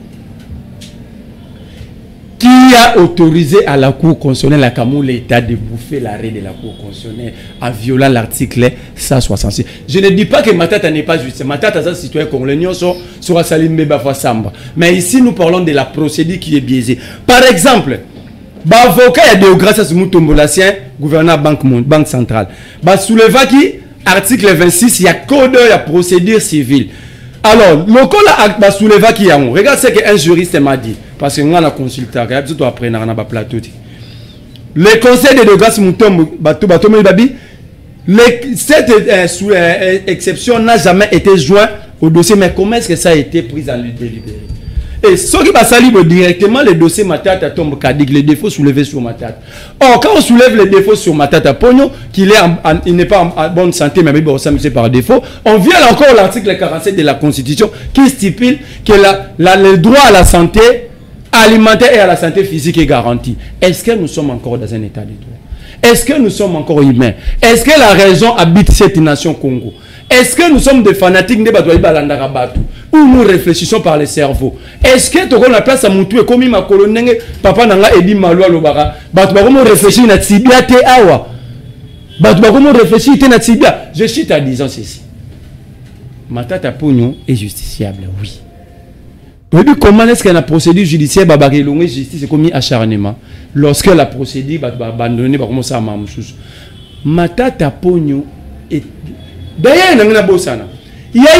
S4: Qui a autorisé à la Cour constitutionnelle à Camou l'État de bouffer l'arrêt de la Cour constitutionnelle en violant l'article 166? Je ne dis pas que Matata n'est pas juste. Matata est un citoyen congolais sur Salim Beba Samba. Mais ici, nous parlons de la procédure qui est biaisée. Par exemple, l'avocat de Gracias Mutombolasien, gouverneur Banque centrale. Soulevaki, article 26, il y a code de la procédure civile. Alors, le col a soulevé qui a on. Regarde ce qu'un juriste m'a dit. Parce que nous avons consulté. Le conseil de grâce cette exception n'a jamais été joint au dossier. Mais comment est-ce que ça a été pris en délibéré? Et ceux qui va directement les dossiers Matata tombe Kadik, les défauts soulevés sur Matata. Or, quand on soulève les défauts sur Matata Pogno, qu'il n'est pas en bonne santé, mais c'est par défaut, on vient encore l'article 47 de la Constitution qui stipule que le droit à la santé alimentaire et à la santé physique est garanti. Est-ce que nous sommes encore dans un état de droit? Est-ce que nous sommes encore humains? Est-ce que la raison habite cette nation Congo? Est-ce que nous sommes des fanatiques de Batouaï Balandarabatu ou nous réfléchissons par le cerveau? Est-ce que tu as la place à Moutou et comme ma colonne, papa n'a Edi Maloua Lobara, Batouaï réfléchir à Tibia Te Awa, Batouaï réfléchir à Tibia. Je suis à disant ceci. Matata Pogno est justiciable, oui. Et puis comment est-ce que la procédure judiciaire Babari Longé justice est commis acharnement lorsque la procédure va abandonner va commencer à Mamoussous. Matata Pogno est d'ailleurs il y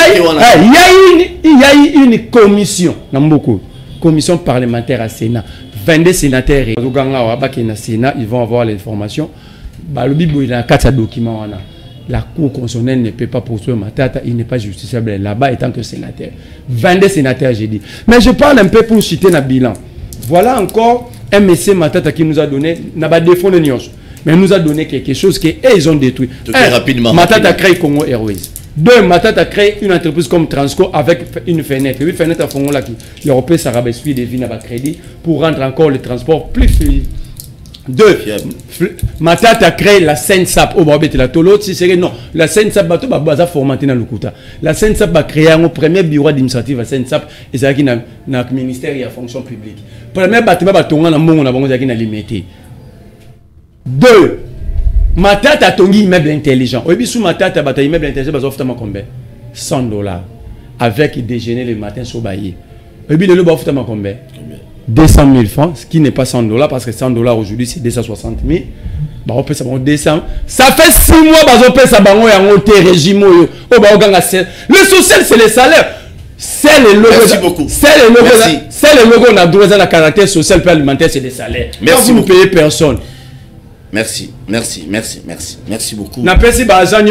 S4: a eu une commission commission parlementaire à Sénat 22 sénateurs et Sénat ils vont avoir l'information il y a 4 documents. La Cour constitutionnelle ne peut pas poursuivre Matata, il n'est pas justiciable là-bas étant que sénateur. 22 sénateurs, j'ai dit. Mais je parle un peu pour citer le bilan. Voilà encore un monsieur Matata qui nous a donné, n'a pas défendu mais nous a donné quelque chose qu'ils ont détruit.
S2: Rapidement.
S4: Matata a créé Congo Airways. 2, Matata a créé une entreprise comme Transco avec une fenêtre. Une fenêtre à Congo là qui l'Europe s'arabes suit des vignes à crédit pour rendre encore le transport plus fluide. 2, Matata a créé la SENSAP. Oh, bah, la Tolo, si c'est non. La SENSAP, bah, bah, formaté dans le Kouta. La SENSAP a créé un premier bureau administratif à SENSAP et c'est dans le ministère de la fonction publique. Premier bâtiment, on a limité. 2, Matata a tongi immeuble intelligent. Au début, sous Matata a immeuble intelligent, bah, offre combien? $100. Avec déjeuner le matin sur Baye. Au début, le offre combien? 200 000 francs, ce qui n'est pas $100 parce que $100 aujourd'hui c'est 260 000. Bah, on peut ça 200. Ça fait 6 mois on peut ça régime. Le social c'est le salaire. C'est le logo.
S2: Merci beaucoup.
S4: C'est le logo. C'est le logo on a droit à la caractère social et alimentaire c'est des salaires.
S2: Merci.
S4: Vous ne payez personne.
S2: Merci beaucoup.
S4: Merci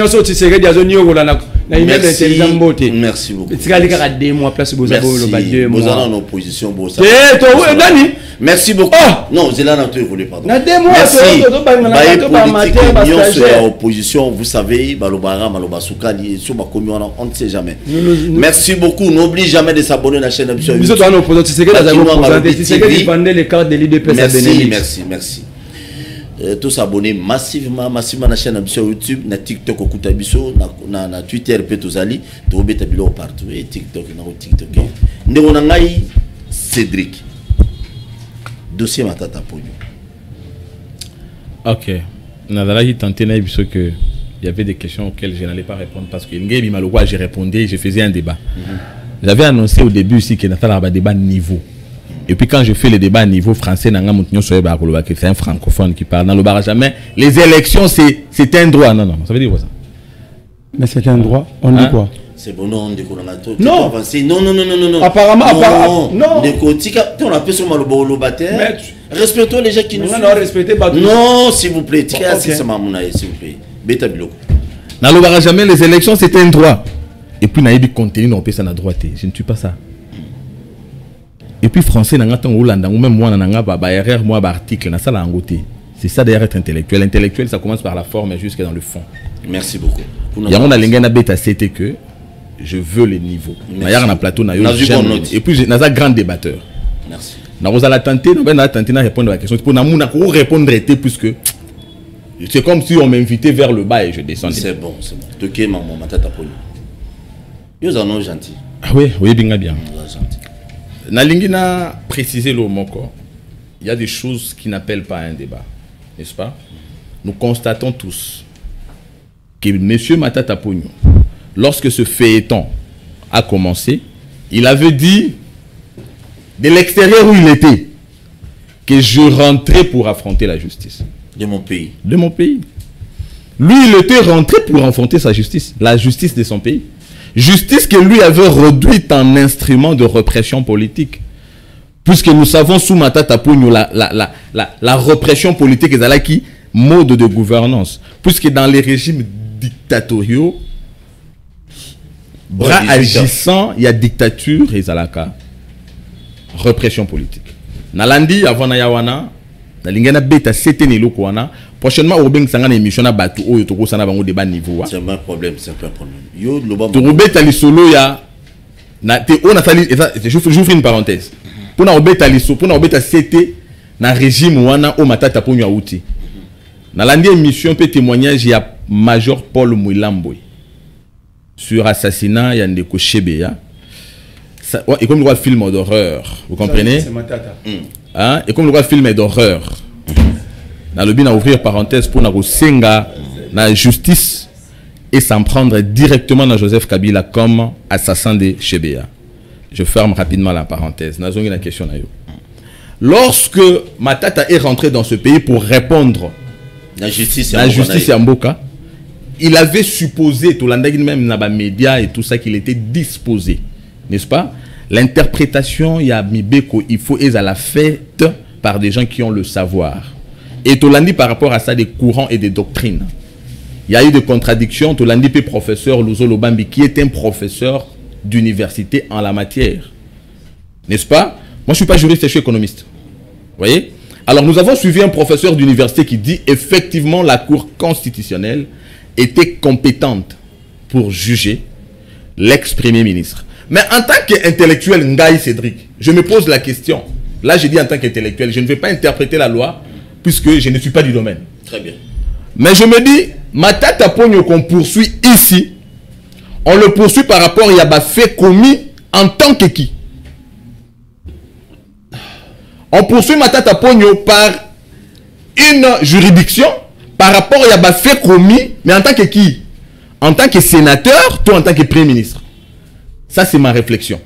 S4: beaucoup.
S2: Merci beaucoup. Merci beaucoup. Non, c'est là que vous voulez pardon. Merci. Opposition, vous savez, on ne sait jamais. Merci beaucoup. N'oublie jamais de s'abonner à la chaîne. Merci. Tous s'abonner massivement à la chaîne sur YouTube, na TikTok au Koutabiso, na Twitter petozali, to betabilo partout et TikTok na TikTok. Ndonangai Cédric. Dossier Matata Pogno.
S3: OK. Nadala tenté na biso que il y avait des questions auxquelles je n'allais pas répondre parce que Ngé Bimalokwa j'ai répondu, je faisais un débat. J'avais annoncé au début aussi que Natala va débat niveau. Et puis quand je fais le débat à niveau français, c'est un francophone qui parle. Dans le bar jamais. Les élections, c'est un droit. Non, ça veut dire quoi ça?
S4: Mais c'est un droit. On dit quoi?
S2: C'est bon, non, on dit
S4: non.
S2: Non.
S4: Apparemment, non.
S2: On appelle sur le bâtiment. Respectons les gens qui nous
S4: suivent.
S2: Non, s'il vous plaît. S'il vous plaît. Beta Biloko.
S3: Dans le bar jamais, les élections, c'est un droit. Et puis, on a contenu, on peut ça à droite. Je ne suis pas ça. Et puis français ou même moi article c'est ça d'ailleurs être intellectuel. Intellectuel ça commence par la forme et jusqu'à dans le fond.
S2: Merci beaucoup.
S3: C'était que je veux les niveaux. Plateau et puis j'ai un grand débatteur.
S2: Merci.
S3: Répondre à la question pour répondre puisque c'est comme si on m'invitait vers le bas et je descendais.
S2: C'est bon. Ok maman Matata Pogno. Ils en ont gentil.
S3: Ah oui bien. Nalingina préciser le mot corps. Il y a des choses qui n'appellent pas un débat, n'est-ce pas? Nous constatons tous que M. Matata Pogno, lorsque ce feuilleton a commencé, il avait dit de l'extérieur où il était que je rentrais pour affronter la justice.
S2: De mon pays.
S3: De mon pays. Lui, il était rentré pour affronter sa justice, la justice de son pays. Justice que lui avait réduite en instrument de répression politique. Puisque nous savons sous Matata Pogno la répression politique est là qui mode de gouvernance. Puisque dans les régimes dictatoriaux, bras agissants, il y a dictature et zalaka. répression politique. Nalandi avant na yawana, na lingena beta c'était ni lokwana. Prochainement au beng sangana émission na batu o yotoko sana bango débat niveau.
S2: C'est un problème, c'est un problème. Yo loba.
S3: To beta li solo ya na te on a sali j'ouvre une parenthèse. Pour na beta li solo, pour na beta c'était na régime wana o matata ponyo outi. Nalandi émission peut témoignage ya Major Paul Mouilamboy sur assassinat ya Ndeko Chebeya. Et comme le droit film d'horreur, vous comprenez?
S4: C'est Matata.
S3: Hein? Et comme le droit film d'horreur, dans le but d'ouvrir parenthèse pour nous senga la justice et s'en prendre directement dans Joseph Kabila comme assassin de Chebeya. Je ferme rapidement la parenthèse. Nous avons une question. Lorsque Matata est rentré dans ce pays pour répondre
S2: la justice
S3: à Mboka, il avait supposé, tout l'andagin même dans les médias et tout ça, qu'il était disposé. N'est-ce pas? L'interprétation, il y a Mibeko, il faut être à la fête par des gens qui ont le savoir. Et Tolandi par rapport à ça, des courants et des doctrines. Il y a eu des contradictions. Tolandi P. professeur Luzo Lobambi, qui est un professeur d'université en la matière. N'est-ce pas? Moi, je ne suis pas juriste, je suis économiste. Vous voyez? Alors, nous avons suivi un professeur d'université qui dit effectivement la Cour constitutionnelle était compétente pour juger l'ex-premier ministre. Mais en tant qu'intellectuel, Ngaï Cédric, je me pose la question. Là, je dis en tant qu'intellectuel, je ne vais pas interpréter la loi puisque je ne suis pas du domaine.
S2: Très bien.
S3: Mais je me dis, Matata Pogno qu'on poursuit ici, on le poursuit par rapport à un fait commis en tant que qui? On poursuit Matata Pogno par une juridiction par rapport à un fait commis, mais en tant que qui? En tant que sénateur, toi en tant que premier ministre. Ça, c'est ma réflexion.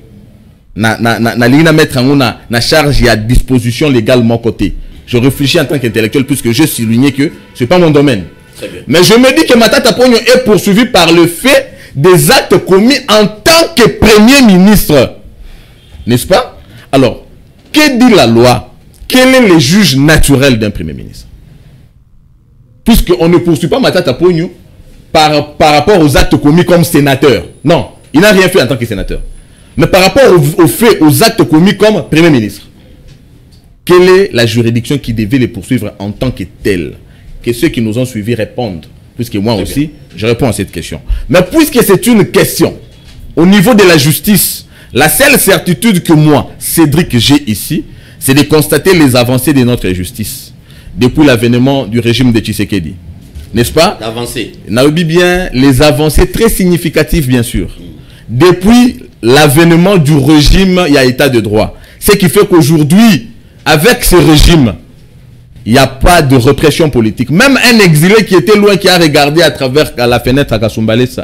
S3: Na mettre en charge et à disposition légale de mon côté. Je réfléchis en tant qu'intellectuel puisque je souligne que ce n'est pas mon domaine. Mais je me dis que Matata Pogno est poursuivi par le fait des actes commis en tant que premier ministre. N'est-ce pas? Alors, que dit la loi? Quel est le juge naturel d'un premier ministre? Puisqu'on ne poursuit pas Matata Pogno par rapport aux actes commis comme sénateur. Non. Il n'a rien fait en tant que sénateur. Mais par rapport aux faits, aux actes commis comme Premier ministre, quelle est la juridiction qui devait les poursuivre en tant que tel? Que ceux qui nous ont suivis répondent. Puisque moi aussi, je réponds à cette question. Mais puisque c'est une question, au niveau de la justice, la seule certitude que moi, Cédric, j'ai ici, c'est de constater les avancées de notre justice depuis l'avènement du régime de Tshisekedi. N'est-ce pas?
S2: L'avancée.
S3: Naobi bien, les avancées très significatives, bien sûr. Depuis l'avènement du régime, il y a état de droit. Ce qui fait qu'aujourd'hui, avec ce régime, il n'y a pas de répression politique. Même un exilé qui était loin, qui a regardé à travers la fenêtre à Kasumbalesa,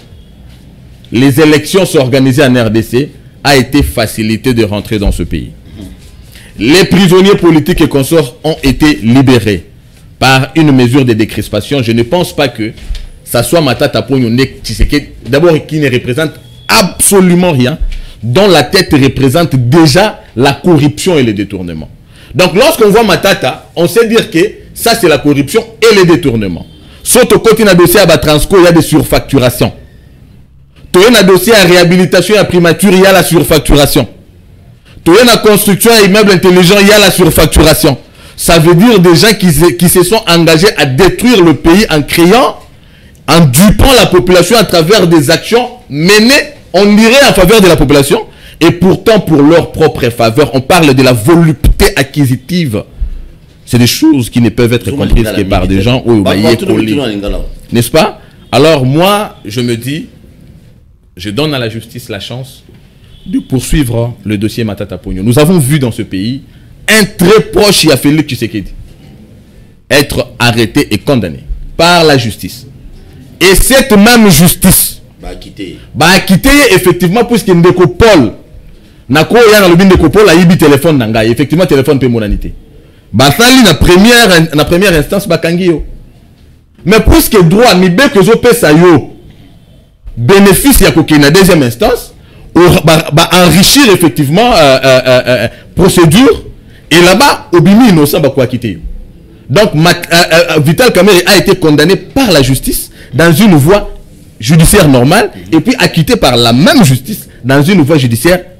S3: les élections sont organisées en RDC, a été facilité de rentrer dans ce pays. Les prisonniers politiques et consorts ont été libérés par une mesure de décrispation. Je ne pense pas que ça soit Matata Pogno Tshisekedi, d'abord qui ne représente absolument rien, dont la tête représente déjà la corruption et le détournement. Donc lorsqu'on voit Matata, on sait dire que ça c'est la corruption et le détournement. Sauf au côté d'un dossier à Transco, il y a des surfacturations. Tout un dossier à réhabilitation et à primature, il y a la surfacturation. Tout un construction et immeuble intelligent, il y a la surfacturation. Ça veut dire des gens qui se sont engagés à détruire le pays en créant, en dupant la population à travers des actions menées, on dirait en faveur de la population, et pourtant pour leur propre faveur. On parle de la volupté acquisitive. C'est des choses qui ne peuvent être comprises que par des gens où n'est-ce pas? Alors moi, je me dis, je donne à la justice la chance de poursuivre le dossier Matata Pogno. Nous avons vu dans ce pays un très proche à Félix Tshisekedi être arrêté et condamné par la justice. Et cette même justice va quitter effectivement puisque Ndeko Paul Nako ya na Ndeko Paul a yibi téléphone nanga effectivement téléphone pe monanité. Basali na première instance bakangio. Mais puisque droit ni be que zo pesa yo bénéfice ya ko na deuxième instance va enrichir effectivement procédure. Et là-bas, Obimi innocent va quoi quitter. Donc, Vital Kamerhe a été condamné par la justice dans une voie judiciaire normale et puis acquitté par la même justice dans une voie judiciaire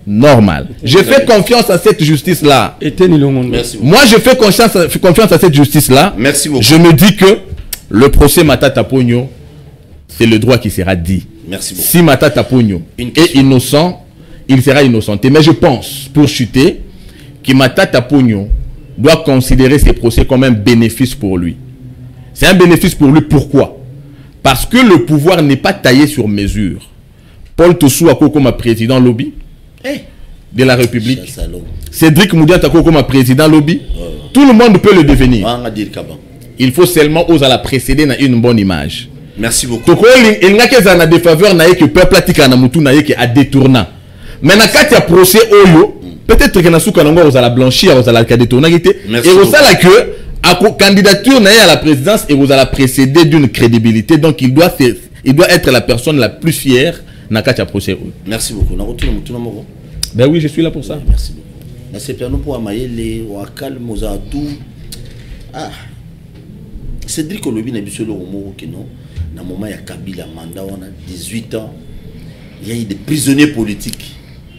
S3: normal. Je fais confiance à cette justice-là. Moi, je fais confiance à cette justice-là.
S2: Merci beaucoup.
S3: Je me dis que le procès Matata Pogno, c'est le droit qui sera dit.
S2: Merci beaucoup.
S3: Si Matata Pogno est innocent, il sera innocenté. Mais je pense, pour chuter, que Matata Pogno doit considérer ces procès comme un bénéfice pour lui. C'est un bénéfice pour lui. Pourquoi? Parce que le pouvoir n'est pas taillé sur mesure. Paul Tossou a comme président lobby de la République. Cédric Moudiata comme président lobby. Tout le monde peut le devenir. Il faut seulement oser la précéder dans une bonne image.
S2: Merci beaucoup.
S3: Il n'y a que des faveurs que le peuple a détournant. Mais dans le cas de procès, peut-être que nous allons blanchir, nous allons détourner. Et vous allez que la candidature à la présidence et vous allez précéder d'une crédibilité. Donc il doit être la personne la plus fière dans le cas de procès.
S2: Merci beaucoup.
S3: Ben oui, je suis là pour ça.
S2: Merci beaucoup. C'est piano pour Amaïle, Wakal, Mozatou. Ah. Cédric Olobi n'a pas que non. Dans le moment, il y a Kabila, mandat, on a 18 ans. Il y a eu des prisonniers politiques.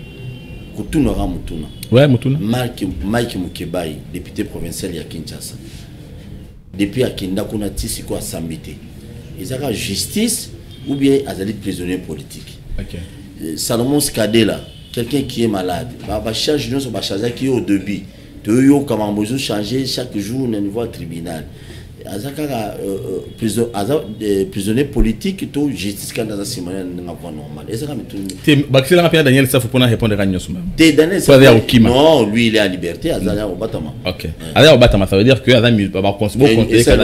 S3: Ouais, Moutouna.
S2: Mike Mukebai, député provincial à Kinshasa. Depuis à Kinda, on a tissé quoi Sambité. Ils ont la justice ou bien ils ont des prisonniers politiques.
S3: Okay.
S2: Salomon Skadela, quelqu'un qui est malade, va changer qui est au début. Tu as besoin de changer chaque jour au niveau tribunal. Prisonniers politiques, tout justice quand dans un normal. Et ça
S3: Daniel, ça faut pas répondre à Nyosuma.
S2: Non, lui il est à liberté, Azania au Batama.
S3: Ok. Azania au Batama, ça veut dire que Azania va considérer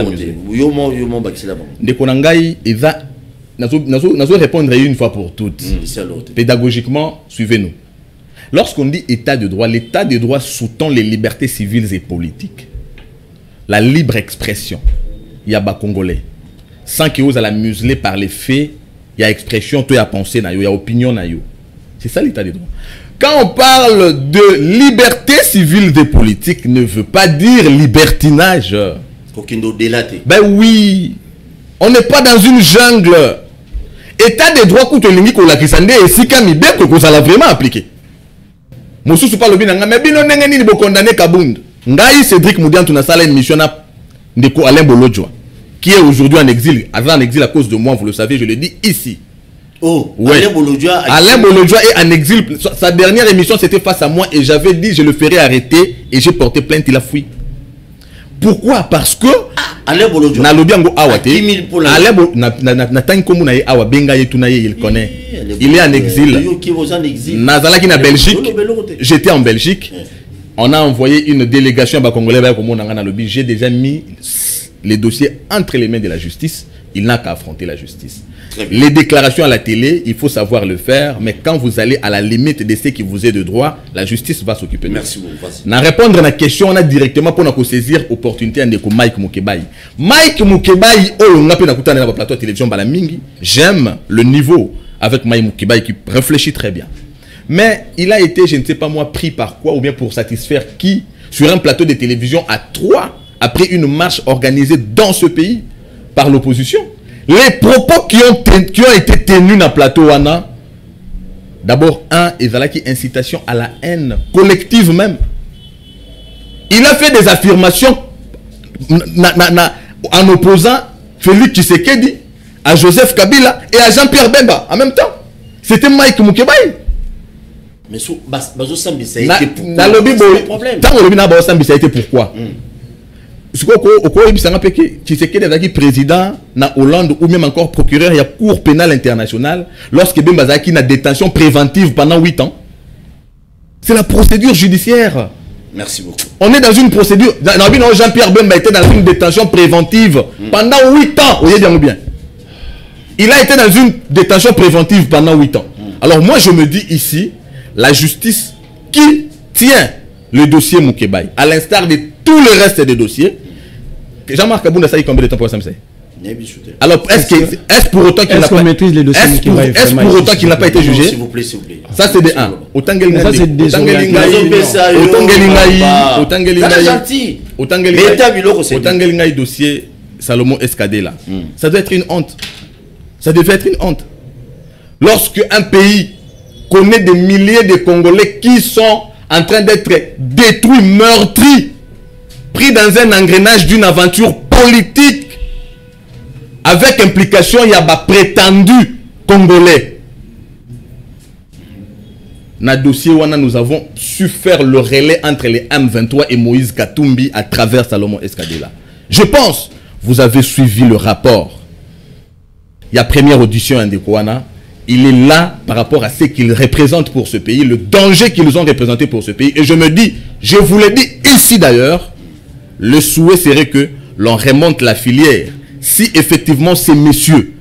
S3: de Konangai, il va nous répondre une fois pour toutes. Pédagogiquement, suivez-nous. Lorsqu'on dit état de droit, l'état de droit sous-tend les libertés civiles et politiques. La libre expression, il y a bas congolais. Sans que vous allez museler par les faits, il y a expression, il y a pensée, il y a opinion. C'est ça l'état de droit. Quand on parle de liberté civile et politique, ne veut pas dire libertinage. Ben oui, on n'est pas dans une jungle. État de droit contre l'ingé qu'on l'a crisandé et si quand il que vous allez vraiment appliquer. Moussou pas le bien, mais bien on n'est ni condamné Kabound. Ngaï Cédric Moudian tu n'as une mission de Alain Bolodjoa qui est aujourd'hui en exil. Avant en exil à cause de moi, vous le savez, je le dis ici.
S2: Oh,
S3: ouais. Alain Bolodjoa est en exil. Sa dernière émission c'était face à moi et j'avais dit je le ferai arrêter et j'ai porté plainte, il a fui. Pourquoi? Parce que
S2: Alain Bolodjoa
S3: na lobiango awate. Alain na tankomu na awa benga yetunaye il connaît. Il est en exil. Nazalaki na Belgique. J'étais en Belgique. On a envoyé une délégation à Congolais. J'ai déjà mis les dossiers entre les mains de la justice. Il n'a qu'à affronter la justice. Les déclarations à la télé, il faut savoir le faire. Mais quand vous allez à la limite de ce qui vous est de droit, la justice va s'occuper de
S2: merci beaucoup.
S3: Na répondre à la question, on a directement pour nous saisir l'opportunité de Mike Mukebai. Mike Mukebai, on a pu nous écouter dans le plateau de télévision Balamingi. J'aime le niveau avec Mike Mukebai qui réfléchit très bien. Mais il a été, je ne sais pas moi, pris par quoi ou bien pour satisfaire qui sur un plateau de télévision à 3 après une marche organisée dans ce pays par l'opposition. Les propos qui ont été tenus dans le plateau Wana, d'abord ils ont qui incitation à la haine collective même. Il a fait des affirmations en opposant Félix Tshisekedi à Joseph Kabila et à Jean-Pierre Bemba en même temps. C'était Mike Mukebai.
S2: Mais Bazo Sambi, ça a été
S3: pourquoi? Tant que Bazo Sambi, ça a été pourquoi? Ce qui est que président na Hollande ou même encore procureur, il y a Cour pénale internationale lorsque Bembazaki na détention préventive pendant 8 ans. C'est la procédure judiciaire.
S2: Merci beaucoup.
S3: On est dans une procédure. Jean-Pierre Bemba était dans une détention préventive pendant 8 ans. Vous voyez bien. Il a été dans une détention préventive pendant 8 ans. Alors moi je me dis ici, la justice qui tient le dossier Mukebai, à l'instar de tout le reste des dossiers, Jean-Marc Kabounda, ça y combien de temps pour ça? Alors, est-ce pour autant qu'il n'a pas maîtrise les dossiers est-ce pour autant qu'il n'a pas été jugé?
S2: S'il vous plaît, s'il vous plaît.
S3: Ça c'est des 1. Autant dossier Salomon Escadé là. Ça doit être une honte. Ça devait être une honte. Lorsque un pays connaît des milliers de Congolais qui sont en train d'être détruits, meurtris, pris dans un engrenage d'une aventure politique avec implication, il y a des prétendus Congolais. Dans le dossier, nous avons su faire le relais entre les M23 et Moïse Katumbi à travers Salomon Escadela. Je pense, vous avez suivi le rapport. Il y a première audition à Ndekouana. Il est là par rapport à ce qu'il représente pour ce pays, le danger qu'ils ont représenté pour ce pays. Et je me dis, je vous l'ai dit ici d'ailleurs, le souhait serait que l'on remonte la filière. Si effectivement ces messieurs,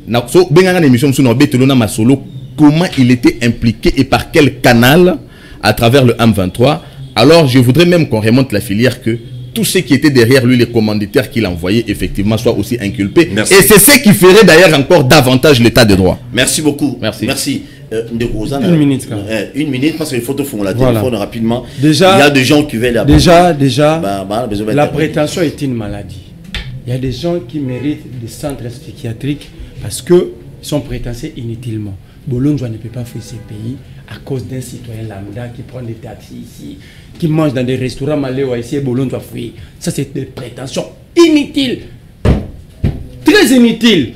S3: comment il était impliqué et par quel canal à travers le M23, alors je voudrais même qu'on remonte la filière, que tous ceux qui étaient derrière lui, les commanditaires qu'il envoyait, effectivement, soient aussi inculpés. Merci. Et c'est ce qui ferait d'ailleurs encore davantage l'état de droit.
S2: Merci beaucoup.
S3: Merci.
S2: Une minute, une minute, parce qu'il faut te faire la téléphone rapidement.
S4: Déjà,
S2: il y a des gens qui veulent...
S4: Déjà, la prétention est une maladie. Il y a des gens qui méritent des centres psychiatriques parce qu'ils sont prétentieux inutilement. Bolonjoa ne peut pas fuir ce pays à cause d'un citoyen lambda qui prend des taxis ici, qui mange dans des restaurants malais ici, et Bolonjoa fuir. Ça, c'est des prétentions inutiles. Très inutiles.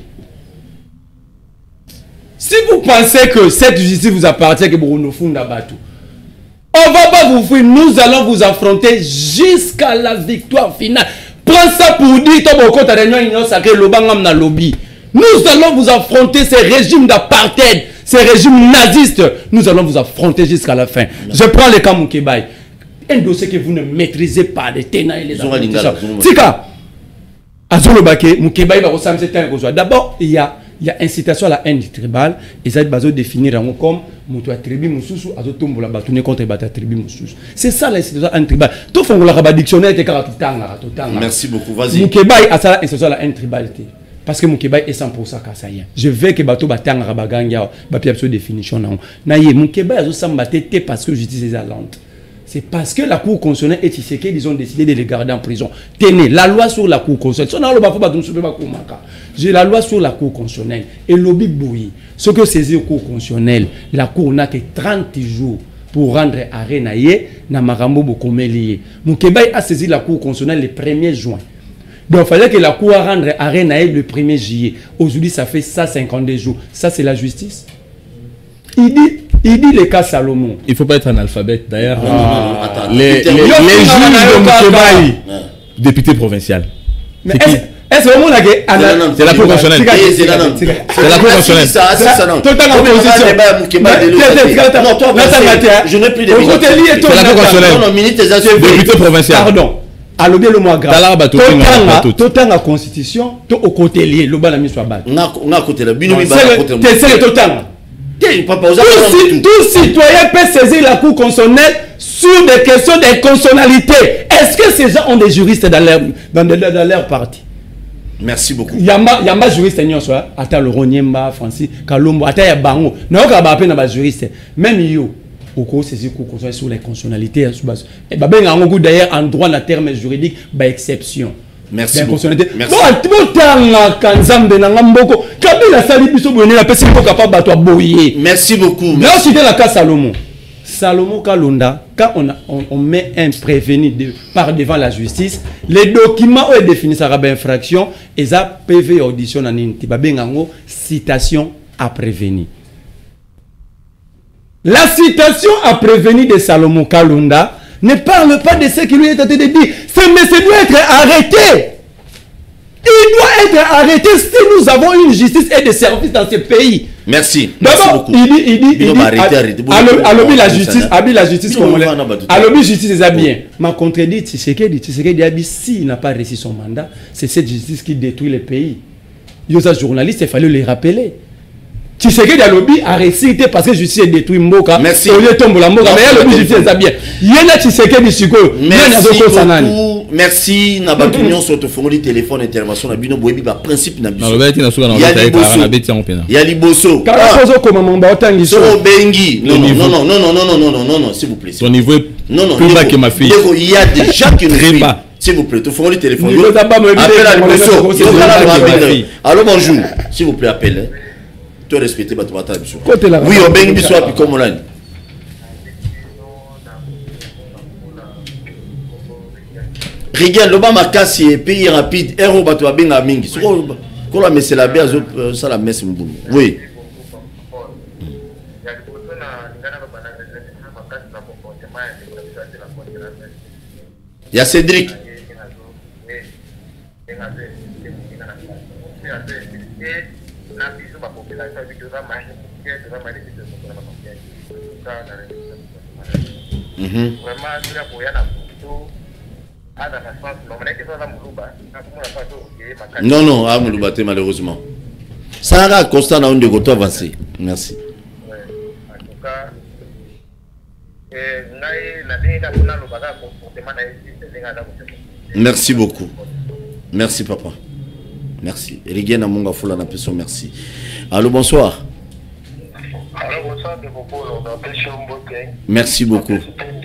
S4: Si vous pensez que cette justice vous appartient, que Burundi Funda Batu, on ne va pas vous fuir. Nous allons vous affronter jusqu'à la victoire finale. Prends ça pour dire que lobby. Nous allons vous affronter ces régimes d'apartheid, ces régimes nazistes. Nous allons vous affronter jusqu'à la fin. Je prends le cas Moukébaï. Un dossier que vous ne maîtrisez pas, les tenants et les aboutissants. Tika, Azolobake, Moukébaï va ressembler à un. D'abord, il y a incitation à la haine tribale. Et ça va définir comme Moutoua tribu Moussous, Azotombola Batouné contre Bata tribu Moussous. C'est ça l'incitation à la haine tribale. Tout le monde a dictionnaire.
S2: Merci beaucoup. Vas-y.
S4: Moukébaï a ça l'incitation à la haine tribalité. Parce que Moukébaï est 100% kassaïen. Je veux que Bato Batang Rabaganga, Bapi sur définition. Naïe, Moukébaï a été parce que justice est lente. C'est parce que la Cour constitutionnelle et Tshisekedi, ils ont décidé de les garder en prison. Tenez, la loi sur la Cour constitutionnelle. J'ai la loi sur la Cour constitutionnelle. Et lobby bouilli. Ce que saisit la Cour constitutionnelle, la Cour n'a que 30 jours pour rendre arrêt naïe, na Marambo Bokomelié. Moukébaï a saisi la Cour constitutionnelle le 1er juin. Donc il fallait que la Cour rende arrêt naïe le 1er juillet. Aujourd'hui, ça fait 52 jours. Ça, c'est la justice. Il dit le cas Salomon.
S3: Il ne faut pas être analphabète. D'ailleurs, les juges de Moukébaï, député provincial.
S4: Mais est-ce que
S3: c'est la Cour constitutionnelle. C'est la Cour constitutionnelle.
S2: Je n'ai plus de
S3: minutes. C'est la Cour constitutionnelle. Député provincial.
S4: Pardon. Alors bien le mois grave. Tout temps la constitution, tout au côté lié, le bas la mise sur bas.
S2: On a côté la bino.
S4: C'est tout temps. Tout citoyen peut saisir la Cour constitutionnelle sur des questions d'inconstitutionnalité. Est-ce que ces gens ont des juristes dans leur parti?
S2: Merci beaucoup.
S4: Yamba juriste nyonso ata le Ronyemba Francis Kalombo ata ya bango na ka ba pe na ba juriste même yo oko saisir Cour constitutionnelle sur les constitutionnalités et ba benga ngo d'ailleurs en droit na terme juridique ba exception.
S2: Merci beaucoup.
S4: Merci.
S2: Merci beaucoup.
S4: Là, c'était la cas Salomon. Salomon Kalonda, quand on met un prévenu par devant la justice, les documents où est défini sa infraction, et ça PV audition en intibabengango, citation à prévenir. La citation à prévenir de Salomon Kalonda ne parle pas de ce qui lui est tenté de dire. Ce monsieur doit être arrêté. Il doit être arrêté si nous avons une justice et des services dans ce pays.
S2: Merci.
S4: D'abord, il dit la justice congolaise. Alors, justice est bien. Ma contredit, Tshisekedi s'il n'a pas réussi son mandat, c'est cette justice qui détruit le pays. Il y a des journalistes, il fallait les rappeler. Tshisekedi a lobby a récité parce que justice est détruit Mboka.
S2: Merci.
S4: Au lieu tombe la Mboka, mais il y a lobby justice est bien. Il y a Tshisekedi Siko.
S2: Merci beaucoup. Merci. Na ba union sur te fongo téléphone intervention na bino boyebi ba principe na biso. Il y a liboso.
S4: Karakozo comme mamba otangi so.
S2: Bengi. Non, s'il vous plaît.
S3: Ton niveau est
S2: plus bas que ma fille. Il y a des gens qui nous suivent. S'il vous plaît, tu fongo le téléphone. Appelle à liboso. Allô, bonjour. S'il vous plaît, appelle. to respecter bato bata biso.
S4: là.
S2: Oui, on bengi biso api comme on Regarde, le bas makasi et pays rapide, héros bato abenga mingi. Soko ko la messe la bien ça la messe mbulu. Oui. Il y a Cédric. Non, non, à Mouloubaté, malheureusement. Ça a constat dans un de côté avancé. Merci.
S5: En tout cas,
S2: merci beaucoup. Merci, papa. Merci. Rigena Monga Foula na personne, merci. Allô, bonsoir.
S5: Allô, bonsoir, de beaucoup.
S2: Merci beaucoup.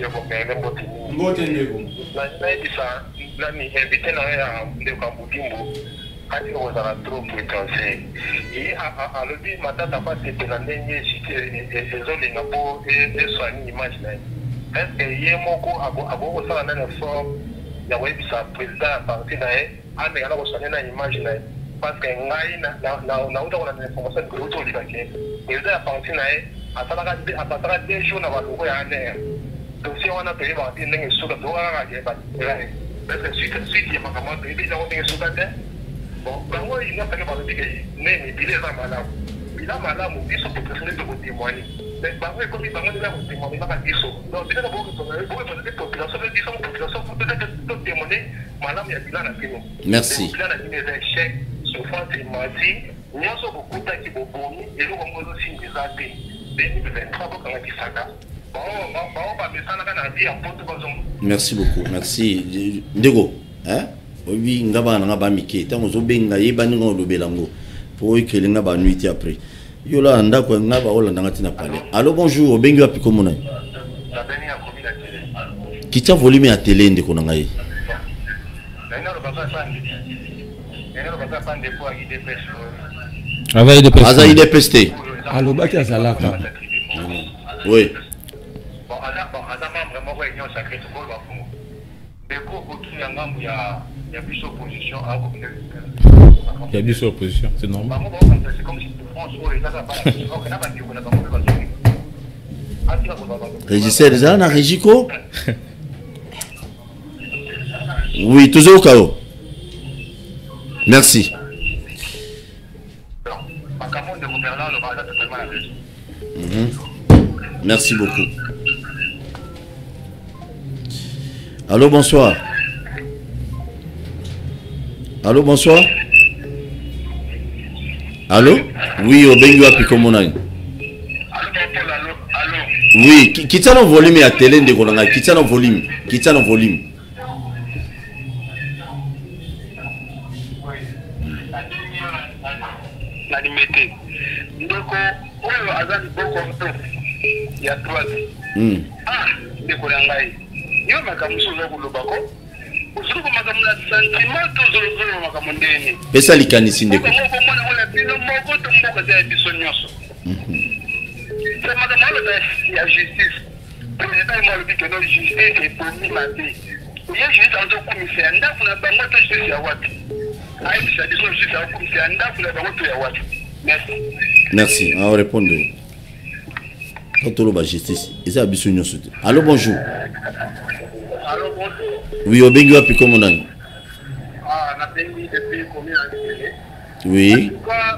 S5: Ati kozala trop prétentieux et à l'objet matata pas c'était la dernière ezolinga po soigner image na est-ce que ye moko abo sala na effort ya webisa président à partir na ande ala ko soigner na image na parce que ngai na uta kona information ko to libake président à partir na atala des jours na baloko ya ane donc si on a payé ba ndenge suka to ala ga ba parce que suite ya makambo ndenge za ndenge suka te. Bon, bango il n'a pas que parler que mais il est malade. Il a malade, mon fils peut presque te témoigner. Mais bango comme il bango là témoigner pas biso. Donc il a beaucoup de population de disons population peut témoigner malade il y a bilan à tenir.
S2: Merci.
S5: Bilan à tenir des chèques, souffrance et maladie. Nous sommes beaucoup qui bobomi et nous on aussi des athées. 2023 pour quand il s'aga.
S2: Merci beaucoup. Merci. Ndego, hein? Oui, ngaba na ba mike tango zo benga yeba ni ngo lobelango po ikele ngaba nuit après yola ndako ngaba ola ndangati na pale. Allô, bonjour, bengi wapi komona kicha volume ya télé ndeko na ngai
S3: avec de
S2: Aza IDPST.
S4: Allô, baki azalaka.
S2: Oui.
S5: Bon, Adam vraiment réunion sacrée tout le monde. Mais pour qui en gamme il y a plus d'opposition à
S3: il y a plus d'opposition, c'est normal.
S5: C'est comme si France ou les États
S2: Régisseur déjà na Régiko. Oui, toujours au chaos. Merci. Merci beaucoup. Allô, bonsoir. Allô, bonsoir. Allô? Oui, au Bengu api komonai. Oui, quitte le volume à télé de Kolanga, quitte le volume, quitte le volume.
S5: La limité. Donc, oyo azali boko il y a 3 ans. Ah, de Kolangai. Yo makamuso zo kulobako. Usuku makamuna sentiment to zo makamundeni.
S2: Pesa likanisi ndeko.
S5: Ko mona wala bino moko to mboka za bisonyoso. C'est madame la justice. Président moi le dit que la justice est pour mimati. Il y a juste un autre commissaire ndafu na bango to justice ya watu. Aïe, ça dit justice ya commissaire ndafu na bango to ya watu. Merci.
S2: Merci. On va répondre. Quand on va justice, et ça a besoin de nous. Allô, bonjour.
S5: Allô, bonjour.
S2: Oui, au Bengu api komonai.
S5: Ah, na Bengu depuis combien d'années?
S2: Oui.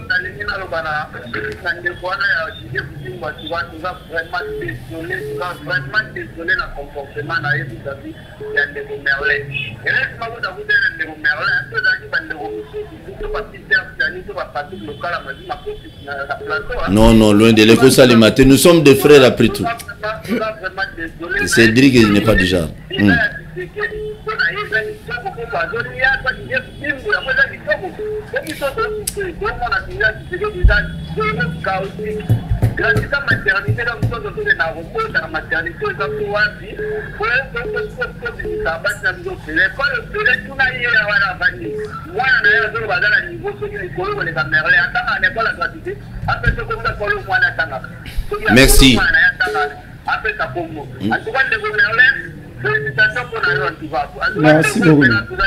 S5: Vraiment désolé le comportement vis-à-vis de Merlin. Et là, je vais vous
S2: non, non, loin de l'école Salimate. Nous sommes des frères après tout. Cédric n'est pas déjà.
S5: grâce à maternité dans le monde de la repos dans la maternité dans le wapi pour ça bas na biso pele pas le pele tout na yé la wana bani moi na ya zo bazala niveau ce qui kolo les caméras ataka ne pas la gratuité après ce comme ça kolo moi na tanga
S2: merci
S5: après ça comme en tout cas le gouvernement félicitations pour la antivax
S4: merci beaucoup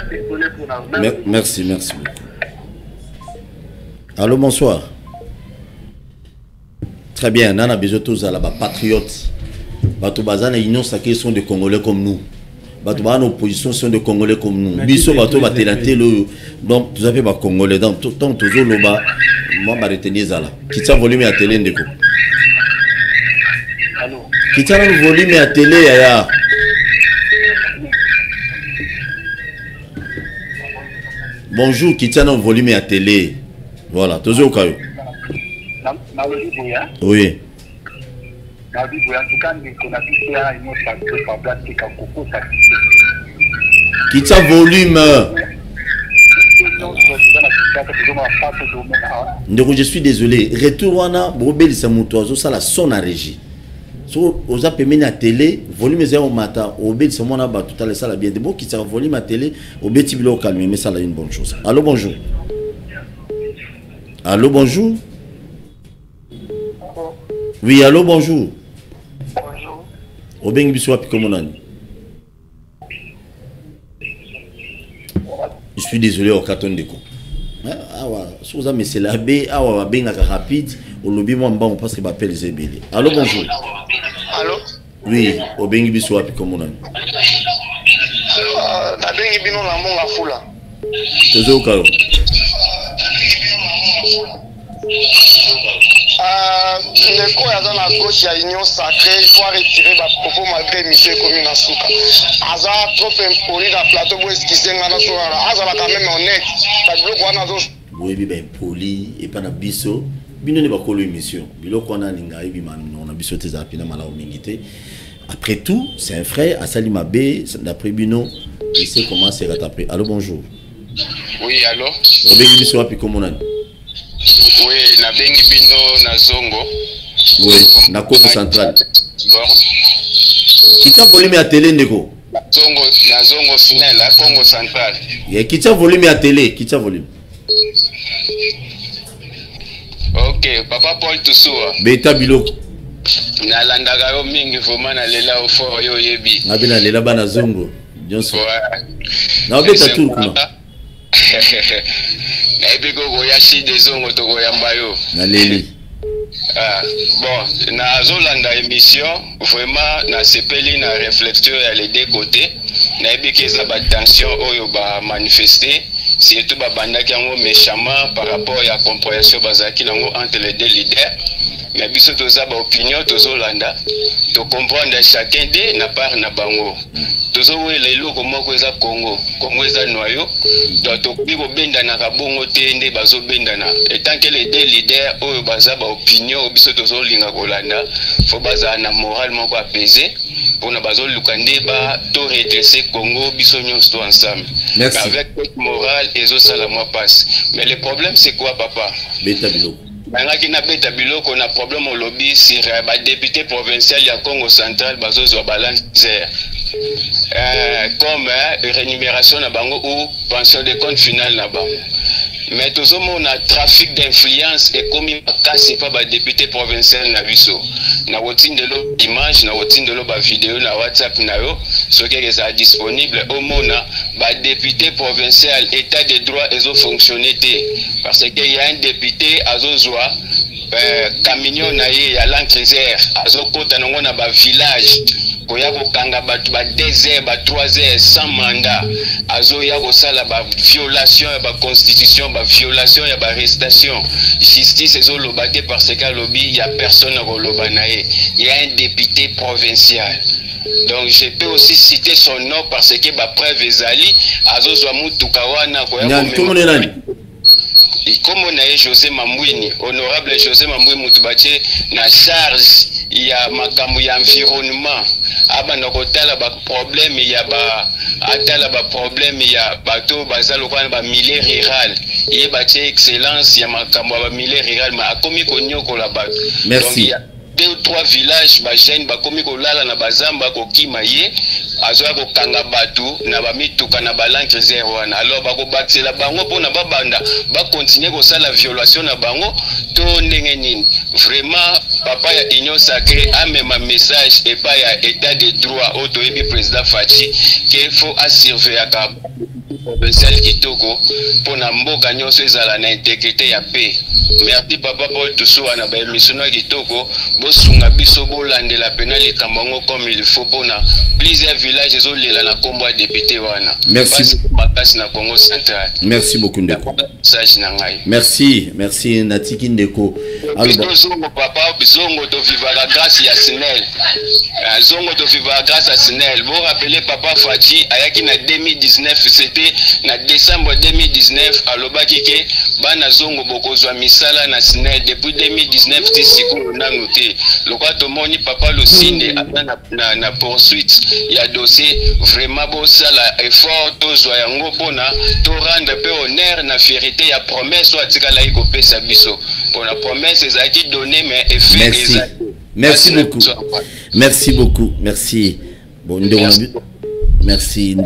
S2: merci beaucoup. Allô, bonsoir. Très bien, on a besoin de tous là, patriotes. Les unions sacrées sont des Congolais comme nous. Les oppositions sont des Congolais comme nous. Biso bato ba télé donc vous avez des Congolais dans tout temps toujours le bas. Moi ba retenir ça là. Qui t'a volume à télé ndeko.
S5: Allô.
S2: Qui t'a le volume à télé ya. Bonjour, qui t'a le volume à télé. Voilà, toujours au cas où. Oui. Qui t'a volume. Je suis désolé. Retour wana bobeli sa mutoazo ça la son à régie. So oza pemeni à télé, volume zéro matin, obeli sa mona ba tout à l'heure ça la bien de bon qui t'a volume à télé, obeti bilo calme mais ça là une bonne chose. Allô bonjour. Allô, bonjour. Oui, allô, bonjour.
S5: Bonjour.
S2: Obengi biswa pikomonani. Je suis désolé au carton de co. Ah ouais, souza mais c'est la B, ah ouais, benga rapide, au lobby moi on passe que m'appelle Zebele. Allô, bonjour.
S5: Allô.
S2: Oui, obengi biswa pikomonani.
S5: Na bengi bino na monga fula.
S2: Toujours au cas.
S5: Les cours dans la gauche, il y a une union sacrée, il faut retirer ma propos malgré Michel Commune à Souka. Aza trop impoli dans le plateau pour esquisser un an sur un Aza quand même honnête. Parce que le Rwanda dos.
S2: Oui, bien poli et pas na biso. Bino ne ba kolo émission. Bilo kona ninga ebi man on a biso tes apina mala omingité. Après tout, c'est un frère Asali Mabé d'après Bino, il sait comment se rattraper. Allô, bonjour.
S5: Oui, allô.
S2: Obengi biso api komonani.
S5: Oui, na bengi bino na zongo.
S2: Oui, na Congo central.
S5: Bon.
S2: Qui t'a volume à télé ndeko?
S5: Na zongo final à Congo central.
S2: Et qui t'a volume à télé? Qui t'a volume?
S5: OK, papa Paul Toussoua.
S2: Beta biloko.
S5: Na landaka yo mingi vraiment na lela au fort yo yebi.
S2: Na bina lela bana zongo. Johnson.
S5: Ouais.
S2: Na beta tout kuna.
S5: Na ebiko goyashi des ongo to goyamba yo.
S2: Na leli.
S5: Ah, bon, na zolanda émission, vraiment na sepeli na réflexion à les deux côtés. Na ebiki za ba tension oyo ba manifester, surtout ba bandaki yango méchamment par rapport à la compréhension bazaki nango entre les deux leaders. Mais biso toza ba opinion tozolanda, to comprendre chacun de na part na bango. Tozo wela eloko moko eza Congo, Congo eza noyau, donc tokoki kobenda na kabongo te nde bazobendana. Et tant que les deux leaders oyo baza ba opinion biso tozolinga kolanda, faut baza na moral moko apaisé pour na bazoluka nde ba to redresser Congo biso nyonso ensemble.
S2: Merci.
S5: Avec cette morale ezo sala moi passe. Mais le problème c'est quoi papa?
S2: Beta biloko.
S5: Bangaki na beta biloko on a problème au lobby sur ba député provincial ya Congo central bazozwa balance zéro. Comme rémunération na bango ou pension de compte final na bango. Mais tout le monde a trafic d'influence et comme il casse pas ba député provincial na biso. Na wotine de l'eau image, na wotine de l'eau ba vidéo na WhatsApp na yo, ce qui est disponible au mona ba député provincial état de droit et zo fonctionnalité parce qu'il y a un député azozwa camion na ye ya l'encrézère azokota nango na ba village koya kokanga batu ba 2 heures ba 3 heures sans mandat azoya kosala ba violation ya ba constitution ba violation ya ba arrestation justice ezoloba te parce que lobby ya personne koloba na ye il y a un député provincial. Donc je peux aussi citer son nom parce que ba preuve ezali azozwa mutuka wana koya comme on a José Mambouini, honorable José Mambouini Moutubache, na charge il y a makambo ya environnement aba na kotala ba problème il y a ba atala ba problème il y a bato bazalo kwa ba milieu rural il bache excellence ya makambo ba milieu rural ma akomi konyoko la bato. Donc il y a 2 ou 3 villages ba jeune ba komi kolala na bazamba ko kimaye azoa ko kanga batu na ba mituka na ba langue zéro wana alors ba ko batela bango pona ba banda ba continuer ko sala violation na bango to ndenge nini vraiment papa ya union sacrée a même un message et pas ya état de droit au toyebi président Fachi qu'il faut assurer à provincial kitoko pona mboka nyonso ezala na intégrité ya paix. Merci papa pour tout ça na ba émission na kitoko bosunga biso bolandela pena likambango comme il faut pona plusieurs villages ezolela na kombo ya député wana.
S2: Merci
S5: na Congo central.
S2: Merci beaucoup Ndeko. Merci Natiki Ndeko.
S5: Zongo papa zongo to vivra grâce ya Sinel. Zongo to vivra grâce à Sinel. Vous rappelez papa Fachi ayaki na 2019 c'était na décembre 2019 alobaki ke bana zongo bokozwa misala na Sinel depuis 2019 ti sikolo nanu te. Lokwa to moni papa Lucinde na poursuite ya dossier vraiment bo sala effort to zwa yango pona to rendre peu honneur na vérité ya promesse ou atikala iko pesa biso. Pour la promesse ezaki donné mais effet
S2: merci beaucoup. Merci beaucoup. Merci. Bon merci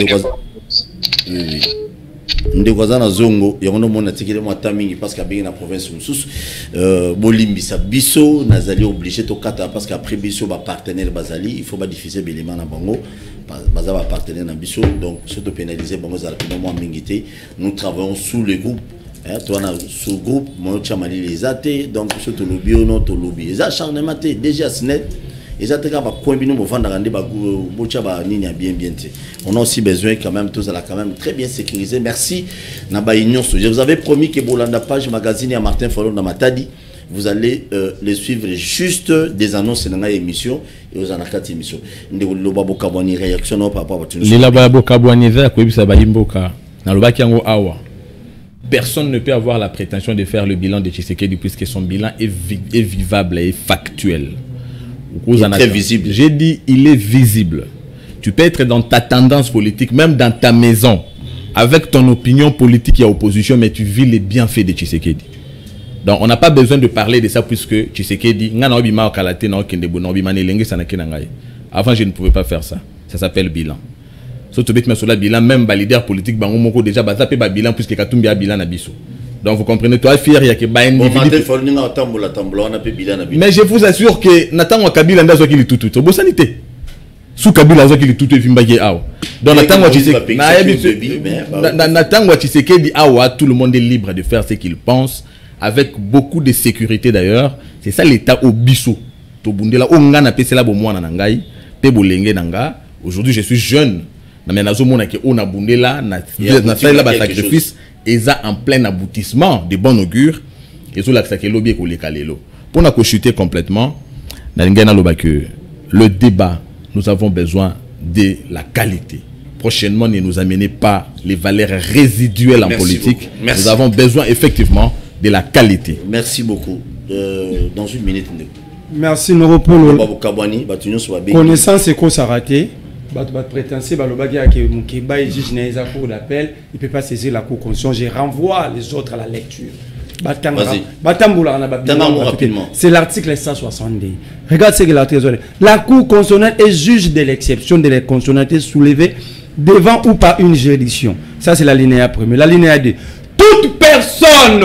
S2: Ndekwaza na zongo yango mona tikele mo tamingi parce que bien na province mususu bolimbisa biso nazali obligé to kata parce qu'après biso ba partenaire bazali il faut ba diffuser belément na bango baza ba partenaire na biso donc surtout pénaliser bango za rapidement mingité. Nous travaillons sous le groupe toi na sous groupe mo chamali les athées donc surtout lobby non to lobby za charnement déjà SNET. On a aussi besoin quand même, tous à quand même très bien sécurisé. Merci. Je vous avais promis que Bolanda Page Magazine et Martin Fallon dans Matadi, vous allez les suivre juste des annonces dans l'émission et aux anarchates émissions.
S3: Personne ne peut avoir la prétention de faire le bilan de Tshisekedi puisque son bilan est vivable et factuel.
S2: Très visible.
S3: J'ai dit, il est visible. Tu peux être dans ta tendance politique, même dans ta maison, avec ton opinion politique et opposition, mais tu vis les bienfaits de Tshisekedi. Donc, on n'a pas besoin de parler de ça puisque Tshisekedi, avant, je ne pouvais pas faire ça. Ça s'appelle bilan. Surtout, bilan, même les leaders politiques, déjà, bilan puisque Katumbi a bilan à Bissou. Donc vous comprenez, toi fier il y a que mais je vous assure que Nathan Kabila ndazo ki tout bo sanité sous Kabila zo ki tout vimbaye awa donc Nathan Tshisekedi awa tout le monde est libre de faire ce qu'il pense avec beaucoup de sécurité d'ailleurs. C'est ça l'état au biso to bundela o ngana pesela bo mwana na ngai pe bolenge nanga. Aujourd'hui je suis jeune na mais nazo mona ke on a bundela na fait là ba sacrifice et ça en plein aboutissement de bon augure et sur l'axe que lobby ko le kalelo pour na ko chuter complètement na ngena loba que le débat nous avons besoin de la qualité. Prochainement ne nous amenez pas les valeurs résiduelles en politique. Nous avons besoin effectivement de la qualité.
S2: Merci beaucoup. Dans une minute.
S4: Merci Noropolo. Connaissance et qu'on s'est raté. Prétentieux, il ne peut pas saisir la cour constitutionnelle. Je renvoie les autres à la lecture. C'est l'article 170. Regarde ce que l'article. La cour constitutionnelle est juge de l'exception de l'inconstitutionnalité soulevée devant ou par une juridiction. Ça, c'est la linéa première. La linéa 2. Toute personne.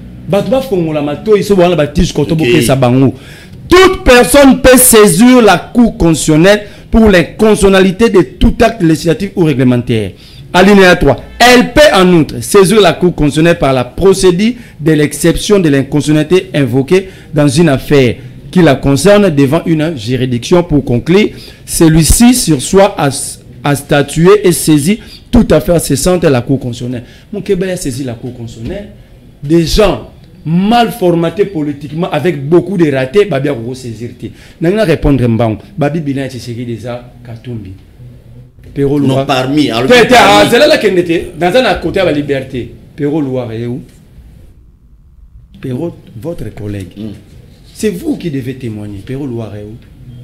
S4: Toute personne peut saisir la cour constitutionnelle pour l'inconstitutionnalité de tout acte législatif ou réglementaire. Alinéa 3. Elle peut en outre saisir la cour constitutionnelle par la procédure de l'exception de l'inconstitutionnalité invoquée dans une affaire qui la concerne devant une juridiction pour conclure. Celui-ci sur soi à statuer et saisir toute affaire cessante à la cour constitutionnelle. Mon Québec a saisi la cour constitutionnelle. Des gens mal formaté politiquement avec beaucoup de ratés, babi a saisir. N'a répondre mbang. Babi bilan Tshisekedi déjà Katumbi. Pero Loua.
S2: Non parmi.
S4: C'est là qu'elle était dans un côté à la liberté. Pero Loua est où? Perrault, votre collègue, c'est vous qui devez témoigner. Perrault Louaréou,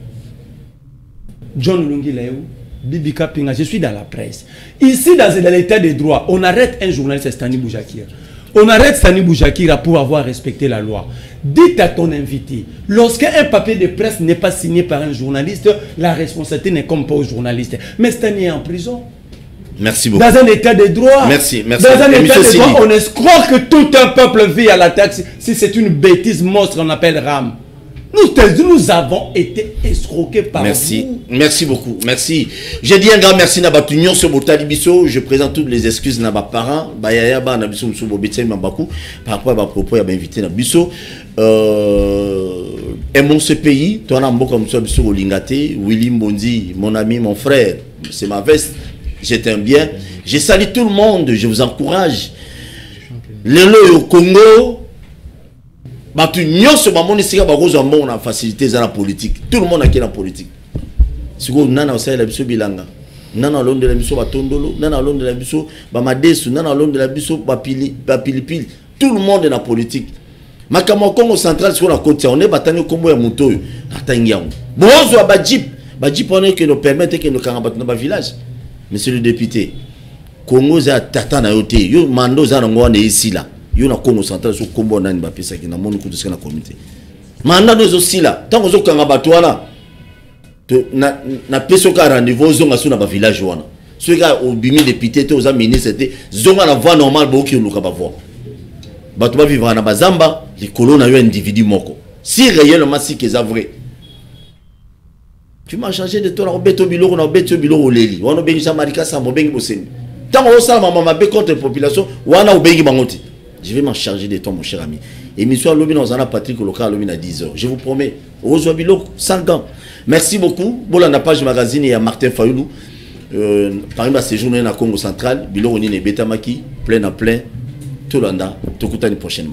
S4: John Lungilaou, Bibi Kapinga, je suis dans la presse. Ici, dans l'état des droits, on arrête un journaliste, Stani Boujakira. On arrête Stani Boujakira pour avoir respecté la loi. Dites à ton invité, lorsqu'un papier de presse n'est pas signé par un journaliste, la responsabilité n'est comme pas au journaliste. Mais Stani est en prison.
S2: Merci beaucoup.
S4: Dans un état de droit.
S2: Merci.
S4: Dans un état de droit, on escroque que tout un peuple vit à la taxe. Si c'est une bêtise monstre, on appelle RAM. Nous avons été escroqués par vous.
S2: Merci beaucoup. Merci. J'ai dit un grand merci à Batunion sur Botali Bisso. Je présente toutes les excuses à mes parents. Bayaya ba na biso msubo betsai mabaku par rapport à ma propos à m'inviter na Bisso. Aimons ce pays. Toi na mboka msubo biso olingate. Willy Mbondi, mon ami, mon frère. C'est ma veste. J'ai un bien. Je salue tout le monde. Je vous encourage. Lelo au Congo. Batunion sur ma monnaie, c'est la facilité dans la politique. Tout le monde a qui la politique. Si vous n'avez pas la biso bilanga, nana l'on de la biso batondolo, nana l'on de la biso bamadesu, nana l'on de la biso bapilipili. Tout le monde est dans la politique. Makama Congo central sur la côte, on est batanu comme un mouton. Attends, bonjour Badjip. Badjip on est que nous permettent que nous carabats dans le village. Monsieur le député, Congo za tata na yote, yo mando za ngwa ne ici là. Yo na Congo central sur Combo na Mbappé ça qui na moni ko na comité. Manda nous aussi là, tant que zo carabats là. Na peso ka rendez-vous zonga suna ba village wana. Ceux gars au bimi député to za ministre c'était zonga na voie normale bo ki luka ba voie. Ba to ba vivre na bazamba, les colons na yo individu moko. Si réellement si que ça vrai. Tu m'as changé de toi na obeto biloko na obeto biloko oleli. Wana obengi sa marika sa mobengi boseni. Tant on sala mama be contre la population, wana obengi bangoti. Je vais m'en charger de toi mon cher ami. Émission Lobi dans un Patrick local Lobi à 10h. Je vous promets, Ozo Biloko 5 ans. Merci beaucoup. Bon, la page magazine et à Martin Fayoulou. Par exemple, ces journées dans Congo central, Biloko ni ne betamaki, plein à plein. Tout l'anda, tout coutani prochainement.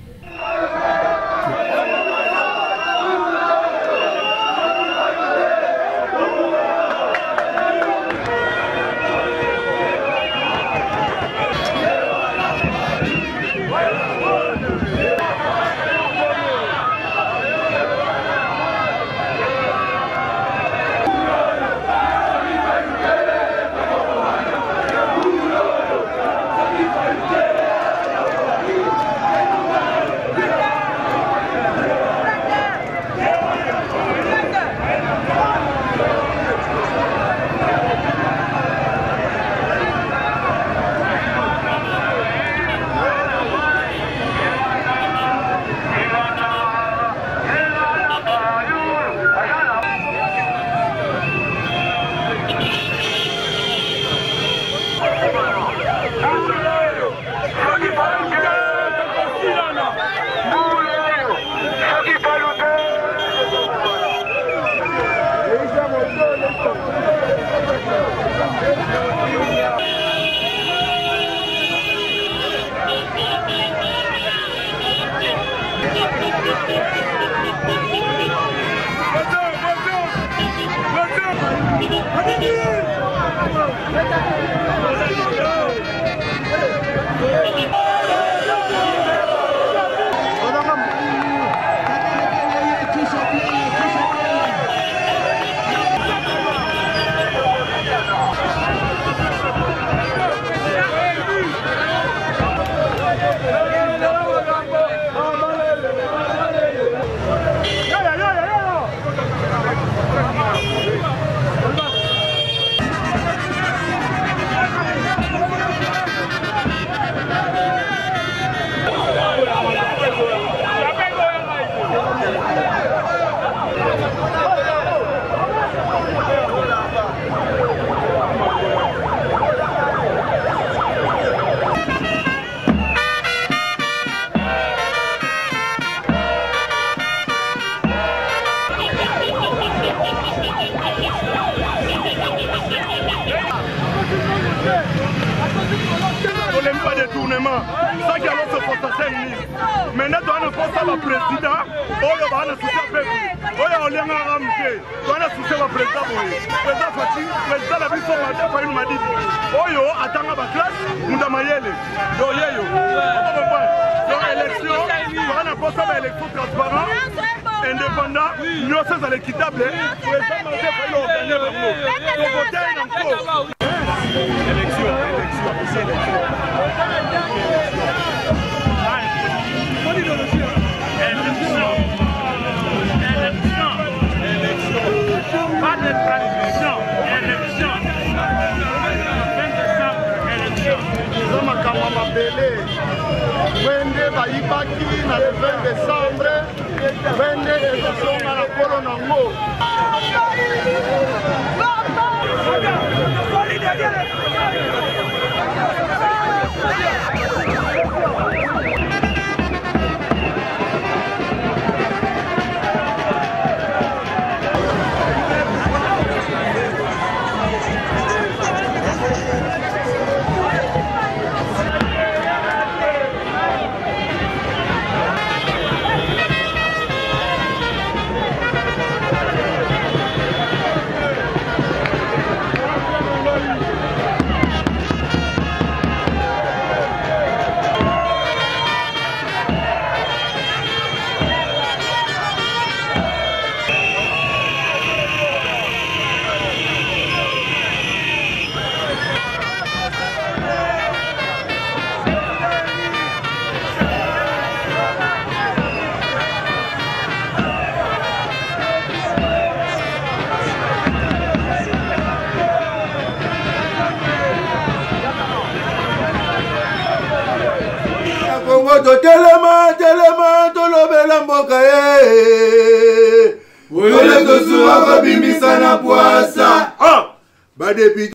S5: Ça qui a l'autre portation maintenant, tu as un poste à la président, on va le soutien peuple. On l'a ramené, tu as le soutien à président. Président Fatih, président la vie sur la m'a dit, Oyo, attends ma classe, nous avons maillé. Yo, élection.
S1: pour ça, élection transparente, indépendant, nous sommes équitable, pour les femmes, on gagner encore. Élection. Pas de transition, élection. 20 décembre, élection. Nous sommes à Kamamabélé. Wende Baïbaki, dans le 20 décembre. Wende élection à la Colonango. Telema, tolobela mboka ole tosuwa babimisa na poasa. Ba député